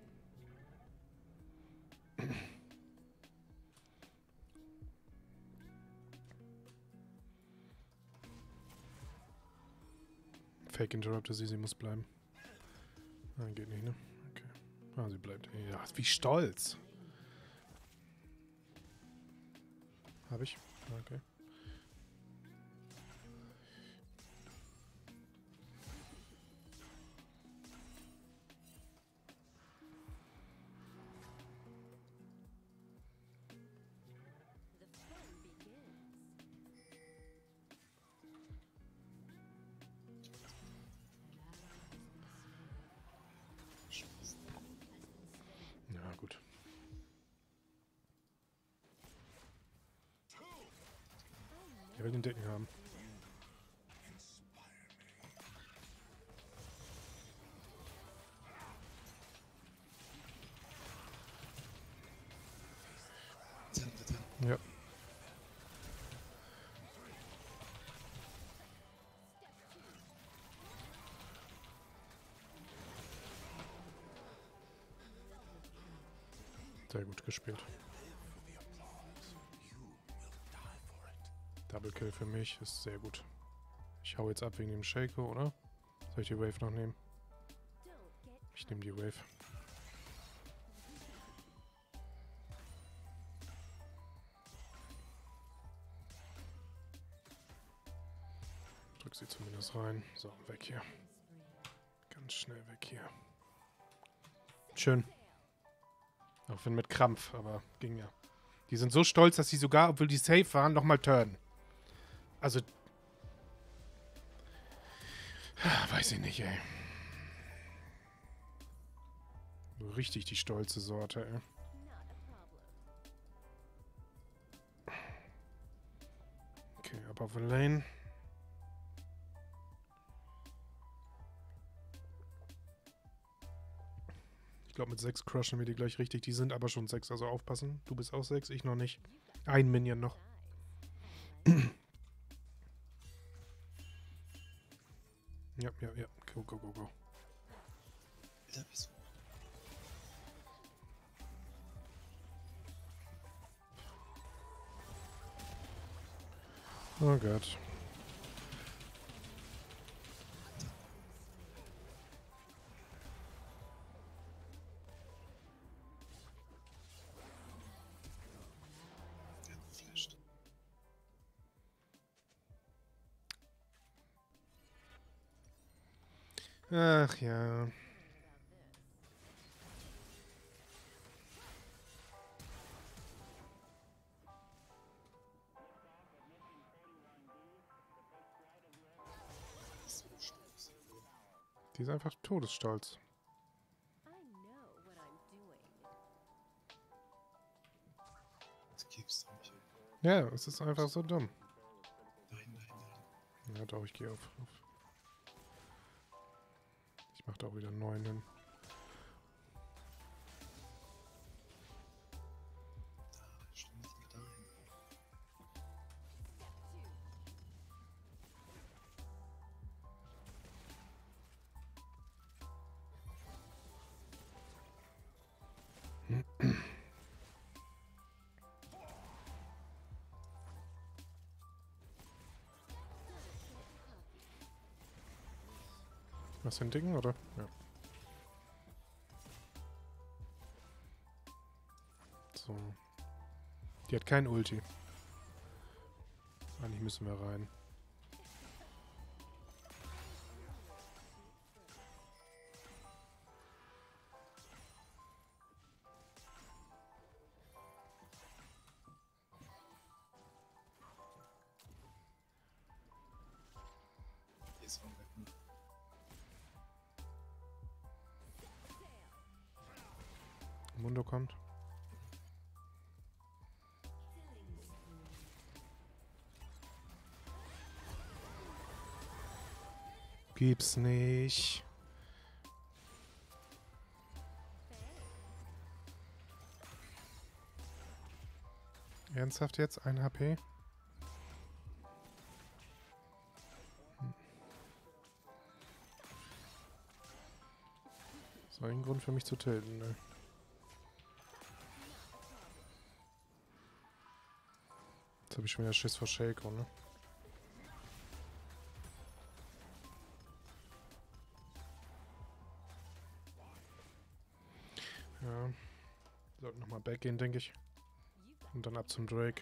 Fake interrupted sie, sie muss bleiben. Nein, geht nicht, ne? Okay. Ah, sie bleibt. Ja, wie stolz. Hab ich? Okay. The fun begins. Ja, gut. Der will den Decken haben. Ten, ten. Ja. Sehr gut gespielt. Double Kill für mich ist sehr gut. Ich hau jetzt ab wegen dem Shaco, oder? Soll ich die Wave noch nehmen? Don't get Ich nehme die Wave. Drück sie zumindest rein. So, weg hier. Ganz schnell weg hier. Schön. Auch wenn mit Krampf, aber ging ja. Die sind so stolz, dass sie sogar, obwohl die safe waren, nochmal turnen. Also. Weiß ich nicht, ey. So richtig die stolze Sorte, ey. not a problem. Okay, ab auf eine Lane. Ich glaube, mit sechs crushen wir die gleich richtig. Die sind aber schon sechs, also aufpassen. Du bist auch sechs, ich noch nicht. Ein Minion noch. Ja, ja, ja. Go, go, go, go. Wieder bist Oh Gott. Ach ja. So scheiße. Die ist einfach todesstolz. I know what I'm doing. Das gibt's doch nicht. Ja, es ist einfach so dumm. Nein, nein, nein. Ja, doch, ich gehe auf, auf. Ich mach da auch wieder einen neuen hin. Da, stimmt nicht mehr dahin. Was den Dicken, oder? Ja. So. Die hat kein Ulti. Eigentlich müssen wir rein. Hier ist auch weg, ne? Mundo kommt. Gibt's nicht. Ernsthaft jetzt? ein H P? Hm. Das war ein Grund für mich zu tilten, ne? Jetzt habe ich schon wieder Schiss vor Shaco, ne? Ja. Sollten nochmal back gehen, denke ich. Und dann ab zum Drake.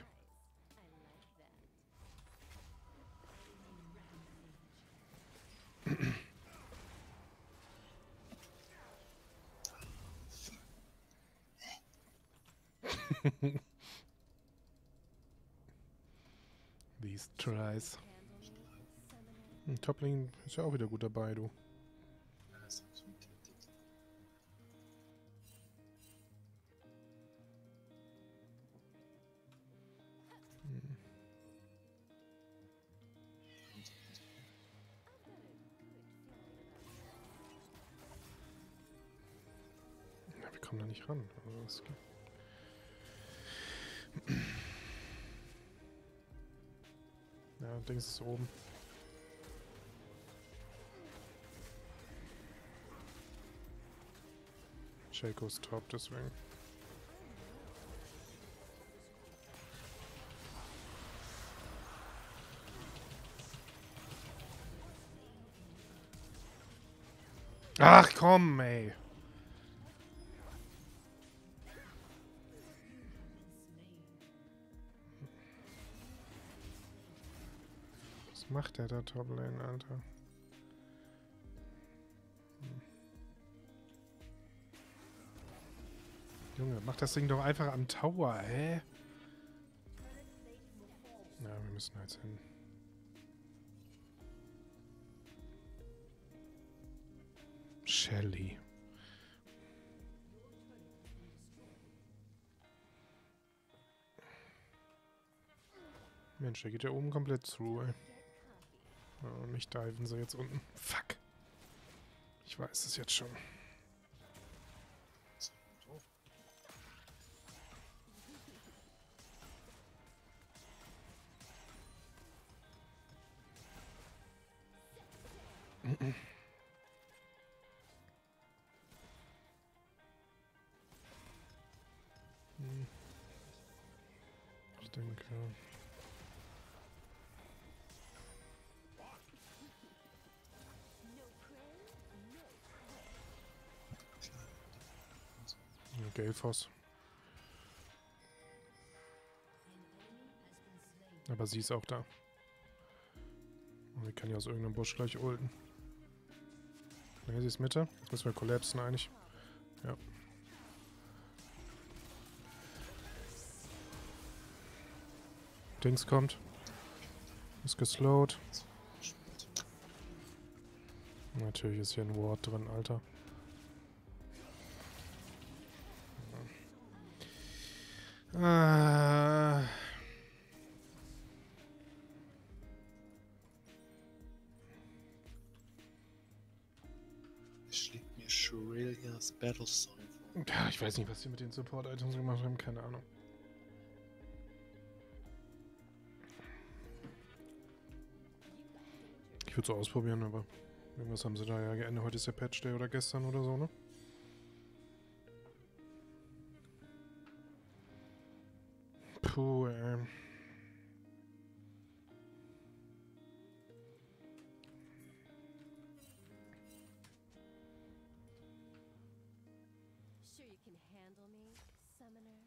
These tries. Hm, Toplane ist ja auch wieder gut dabei, du. Ja, das ist so ein Tick. Hm. Ja, wir kommen da nicht ran. Also das geht. Ja, Dings ist oben. Shaco's top, deswegen. Ach komm, ey. Was macht der da Toplane, Alter? Hm. Junge, mach das Ding doch einfach am Tower, hä? Ja, wir müssen jetzt hin. Shelly. Mensch, der geht ja oben komplett zu, ey. Oh, mich diven sie jetzt unten. Fuck. Ich weiß es jetzt schon. So, doof. Hm. Ich denke. Ja, Galefoss. Aber sie ist auch da. Und ich kann ja aus irgendeinem Busch gleich ulten. Ne, sie ist Mitte. Jetzt müssen wir kollapsen eigentlich. Ja. Dings kommt. Ist geslowt. Natürlich ist hier ein Ward drin, Alter. Ah. Schlägt mir Shurelias Battle Song vor. Ja, ich weiß nicht, was die mit den Support-Items gemacht haben, keine Ahnung. Ich würde es ausprobieren, aber irgendwas haben sie da ja geändert. Heute ist der Patch Day oder gestern oder so, ne? Puh, ey. Sure you can handle me, summoner?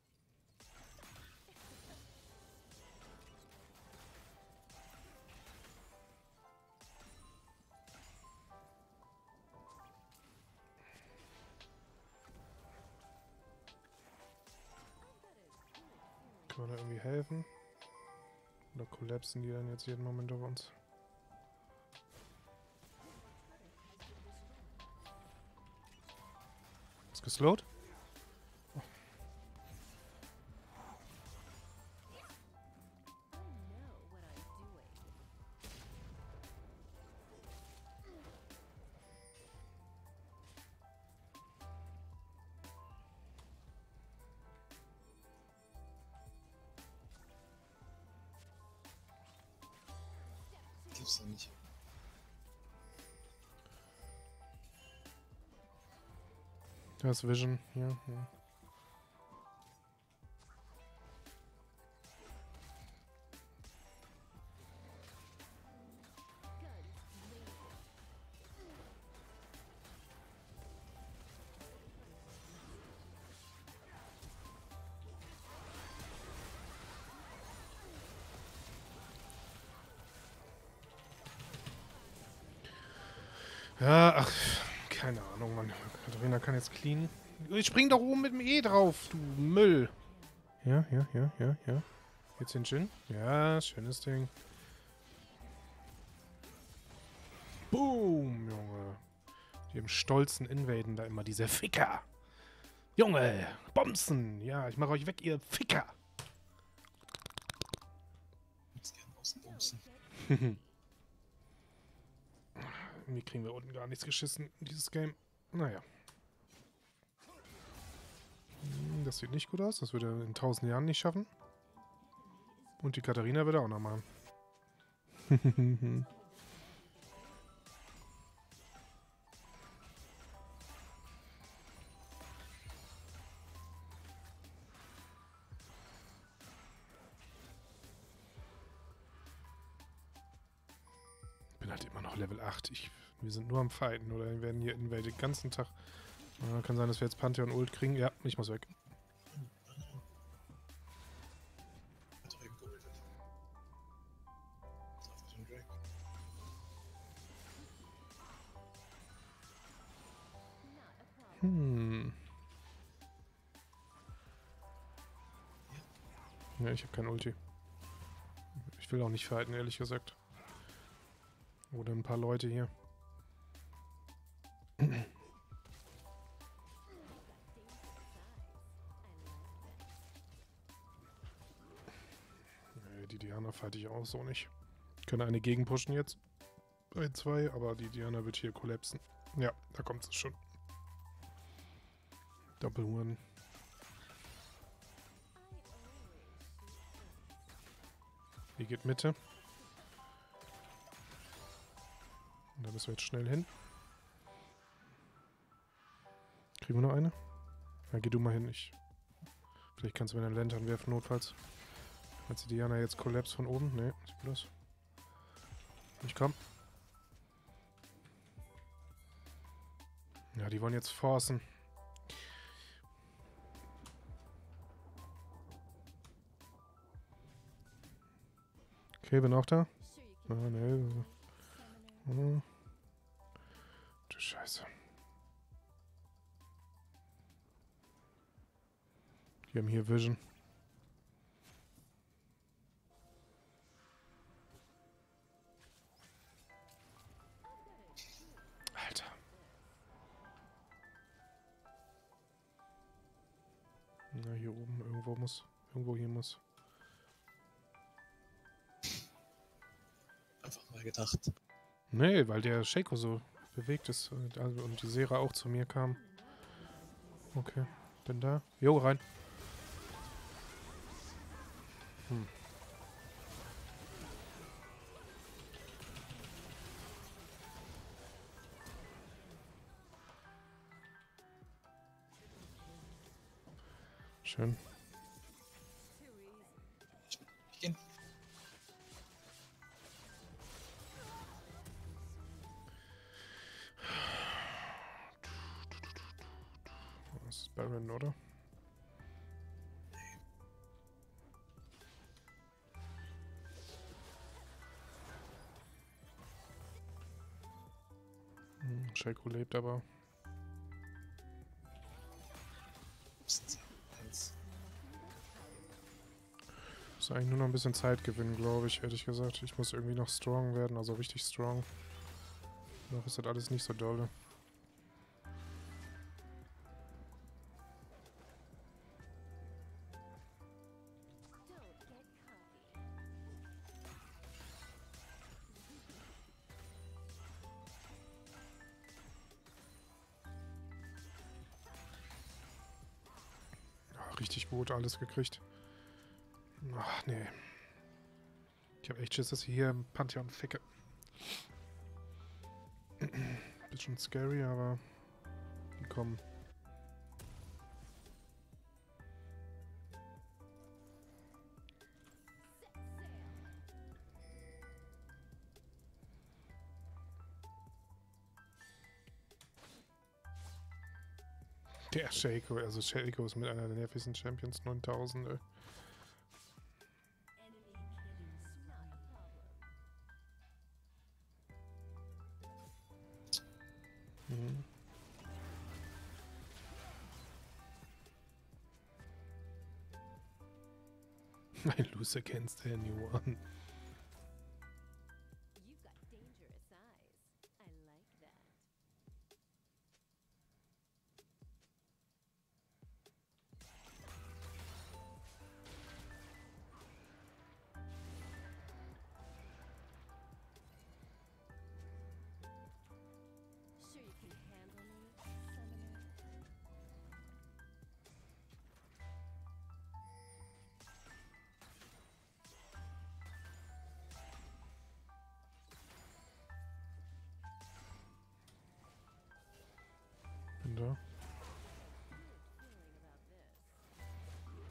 Kann man da irgendwie helfen? Oder kollapsen die dann jetzt jeden Moment auf uns? Ist geslowt? I know what I'm doing. Gibt's doch nicht. Da ist Vision. Ja, ja. Ja, ach, keine Ahnung, Mann. Katharina kann jetzt clean. Ich spring doch oben mit dem E drauf, du Müll. Ja, ja, ja, ja, ja. Jetzt den Jin. Ja, schönes Ding. Boom, Junge. Die im stolzen Invaden da immer, diese Ficker. Junge, Bomsen. Ja, ich mach euch weg, ihr Ficker. Ich muss gerne ausbumsen. Irgendwie kriegen wir unten gar nichts geschissen in dieses Game. Naja. Hm, das sieht nicht gut aus. Das wird er in tausend Jahren nicht schaffen. Und die Katharina wird er auch noch machen. Bin halt immer noch Level acht. Ich, wir sind nur am Fighten oder wir werden hier invaded den ganzen Tag. Äh, kann sein, dass wir jetzt Pantheon Ult kriegen. Ja, ich muss weg. Hat doch eben geultet. Auf den Drake. Hm. Ja, ich habe kein Ulti. Ich will auch nicht fighten, ehrlich gesagt. Oder ein paar Leute hier. Nee, die Diana fight ich auch so nicht. Ich kann eine gegenpushen jetzt. Bei zwei, aber die Diana wird hier kollapsen. Ja, da kommt es schon. Doppelhuren. Die geht Mitte. Und da müssen wir jetzt schnell hin. Kriegen wir noch eine? Ja, geh du mal hin. Ich Vielleicht kannst du mir eine Lantern werfen, notfalls. Als die Diana jetzt kollapst von oben. Ne, sieht gut aus. Ich komm. Ja, die wollen jetzt forcen. Okay, bin auch da. Sure you Ah, can ne. summoner. Hm. Scheiße. Wir haben hier Vision. Alter. Na, hier oben. Irgendwo muss. Irgendwo hier muss. Einfach mal gedacht. Nee, weil der Shaco so bewegt ist und, also, und die Sera auch zu mir kam. Okay, bin da. Jo, rein. Hm. Schön. Ich geh. Das ist Baron, oder? Hm, Shaco lebt aber. Eins. Muss eigentlich nur noch ein bisschen Zeit gewinnen, glaube ich, ehrlich gesagt. Ich muss irgendwie noch strong werden, also richtig strong. Noch ist das alles nicht so dolle. Don't get cocky. Ja, richtig gut, alles gekriegt. Ach, nee. Ich habe echt Schiss, dass ich hier im Pantheon ficke. Bisschen scary, aber die kommen. Der Shaco, also Shaco ist mit einer der nervigsten Champions neuntausend, ey. Enemy killing spree. Not a problem. Mhm. I lose against anyone. You've got dangerous eyes. I like that. Sure you can handle me, Summoner? Bin da. Weird feeling about this.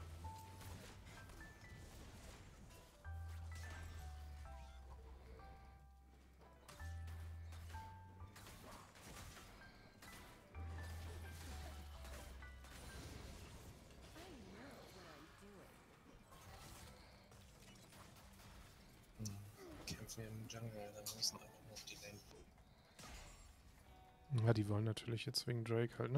I know what I'm doing. Kämpfen wir im Jungle, dann müssen einfach nur auf die Lane. Ja, die wollen natürlich jetzt wegen Drake halt, ne?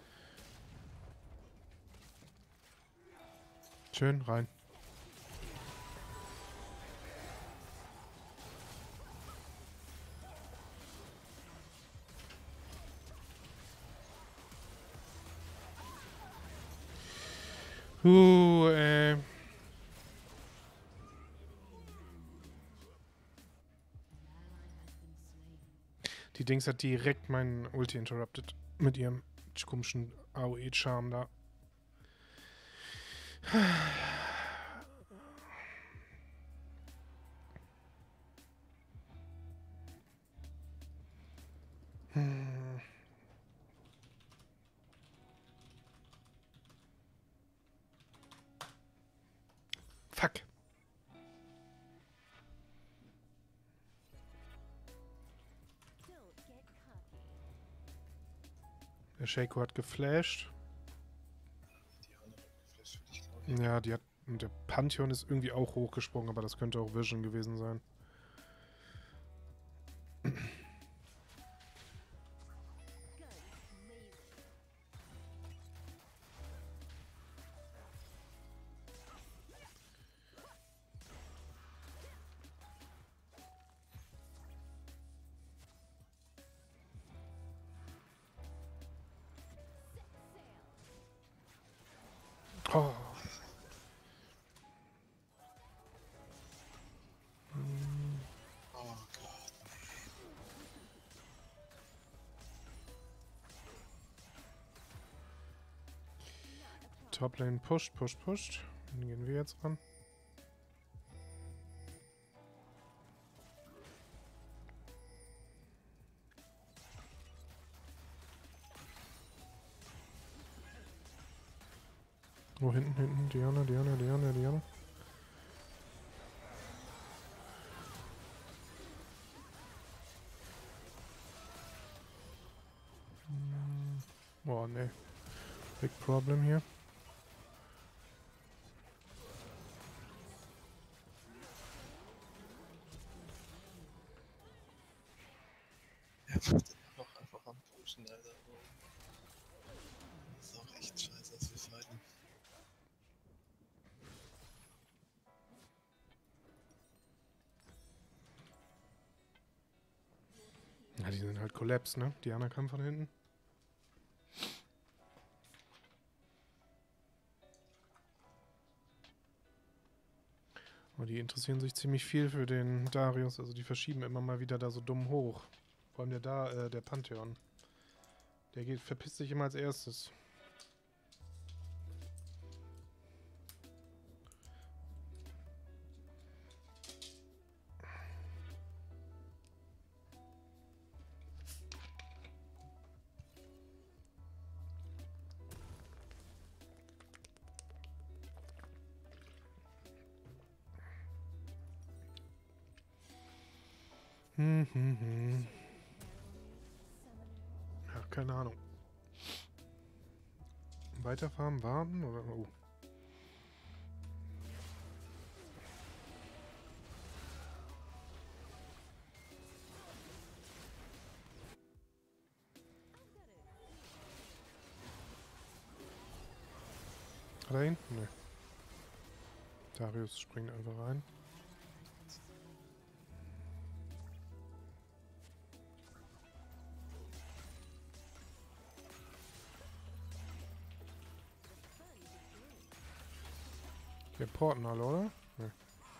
Schön, rein. Uh, äh. Die Dings hat direkt meinen Ulti interrupted. Mit ihrem komischen A O E-Charme da. Hm. Fuck. Don't get cocky. Der Shaco hat geflasht. Die haben aber geflasht für dich, glaube ich. Ja, die hat. Und der Pantheon ist irgendwie auch hochgesprungen, aber das könnte auch Vision gewesen sein. Oh. Hm. Oh Gott, Toplane pusht, pusht, pusht. Dann gehen wir jetzt ran. Oh, hinten, hinten. Diana, Diana, Diana, Diana. Hm. Oh, ne. Big problem hier. er wird immer noch einfach am Pushen, Alter. Das ist auch echt scheiße, dass wir fighten. Ja, die sind halt collapsed, ne? Diana kam von hinten. Aber die interessieren sich ziemlich viel für den Darius. Also die verschieben immer mal wieder da so dumm hoch. Vor allem der da, äh, der Pantheon. Der geht, verpisst sich immer als erstes. Hm, hm, hm. Ja, keine Ahnung. Weiterfahren, warten oder... Oh. Hat er ihn? Nee. Darius springt einfach rein. Wir porten alle, oder? Nee.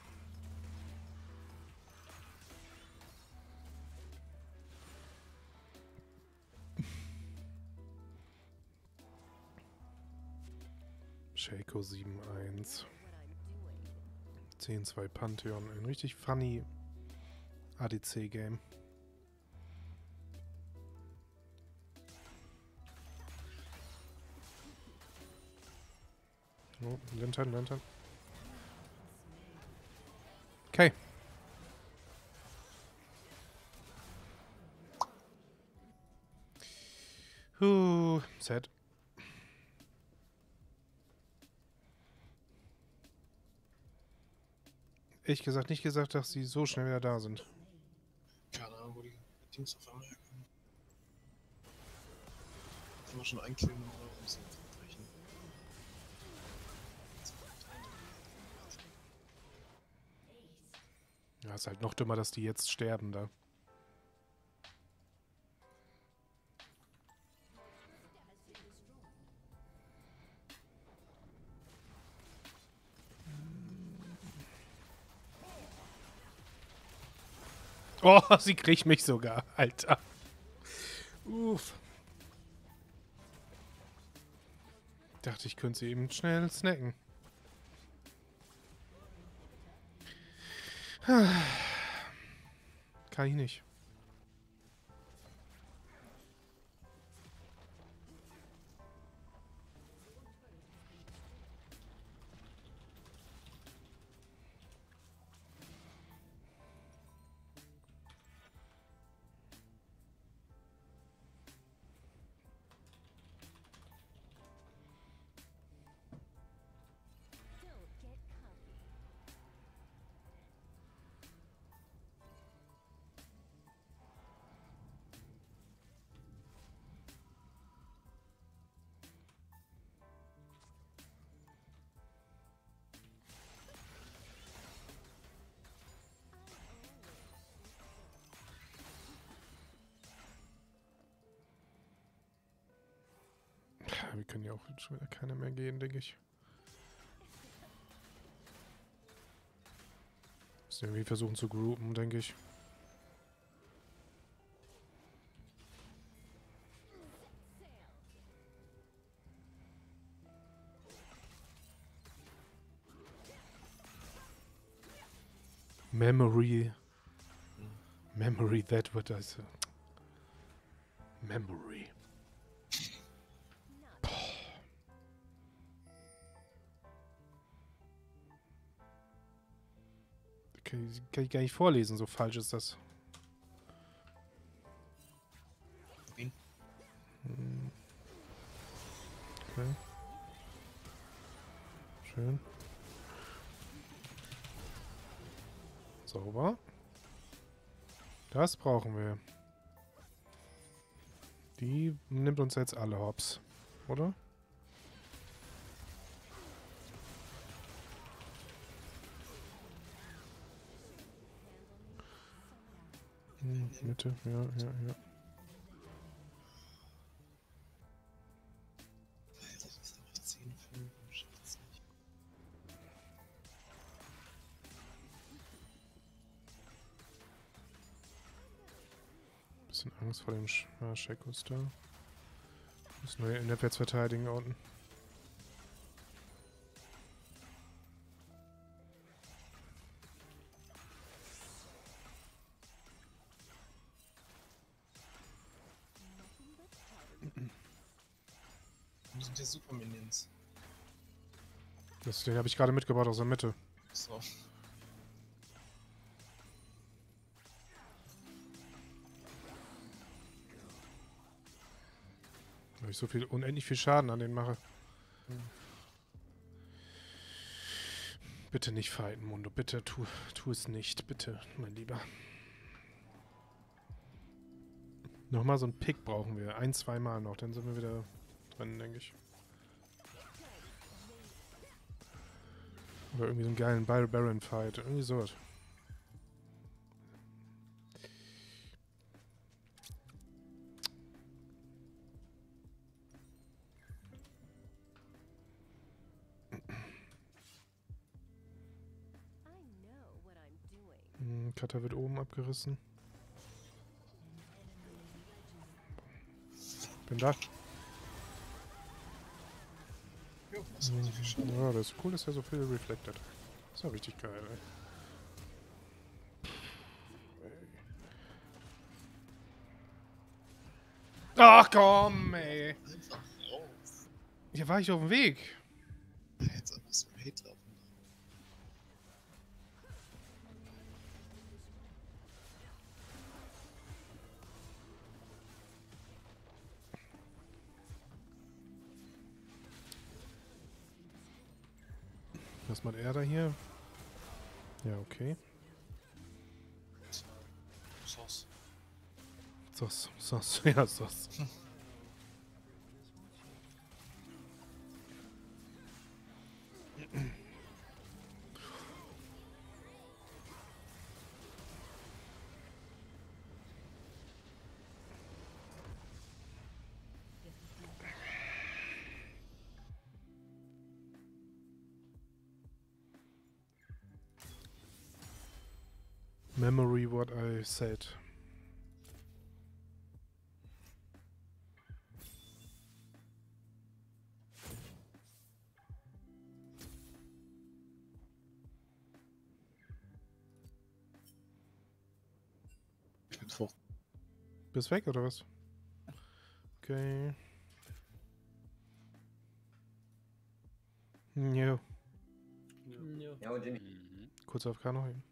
Shaco sieben eins. zehn zwei Pantheon. Ein richtig funny A D C-Game. Oh, Lantern, Lantern. Okay. Huh, sad. Ehrlich gesagt, nicht gesagt, dass sie so schnell wieder da sind. Keine Ahnung, wo die Teams auf einmal herkommen. Können wir schon einkillen oder müssen wir jetzt abbrechen? Ja, ist halt noch dümmer, dass die jetzt sterben da. Oh, sie kriegt mich sogar, Alter. Uff. Dachte, ich könnte sie eben schnell snacken. Kann ich nicht. Don't get cocky. Wir können ja auch schon wieder keiner mehr gehen, denke ich. Müssen irgendwie versuchen zu groupen, denke ich. Memory. Memory, that what I said. Memory. Okay, kann ich gar nicht vorlesen, so falsch ist das. Wen? Hm. Okay. Schön. Sauber. Das brauchen wir. Die nimmt uns jetzt alle hops, oder? Hm, Mitte, ja, ja, ja. Alter, das ist einfach zehn fünf und schafft's nicht. Bisschen Angst vor dem Sch ja, Scheckus da. Müssen wir in der Netz verteidigen da unten. Wo sind die Super Minions? Das, den habe ich gerade mitgebaut aus der Mitte. So. Weil ich so viel, unendlich viel Schaden an denen mache. Hm. Bitte nicht fighten, Mundo. Bitte tu, tu es nicht. Bitte, mein Lieber. Nochmal so einen Pick brauchen wir. Ein, zweimal noch. Dann sind wir wieder drin, denke ich. Oder irgendwie so einen geilen Bar Baron Fight. Irgendwie sowas. I know what I'm doing. Hm, Kata wird oben abgerissen. Bin da. Jo, das ist richtig viel Schaden. Ja, das ist cool, dass er so viel reflected. Das ist ja richtig geil, ey. Ach komm, ey. Einfach raus. Hier war ich auf dem Weg. Jetzt einfach so ein Hate laufen. Was macht er da hier? Ja, okay. Sauce. Sos, sos, ja, sos. Memory what I said. Ich bin vor. Bist weg oder was? Okay. Jo. Ja. Ja, und Jimmy. Mhm. Kurz auf K noch hin.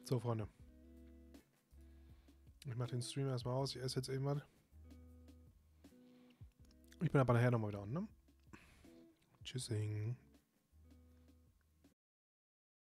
So, Freunde. Ich mache den Stream erstmal aus. Ich esse jetzt irgendwas. Ich bin aber nachher nochmal wieder on, ne? Tschüssing.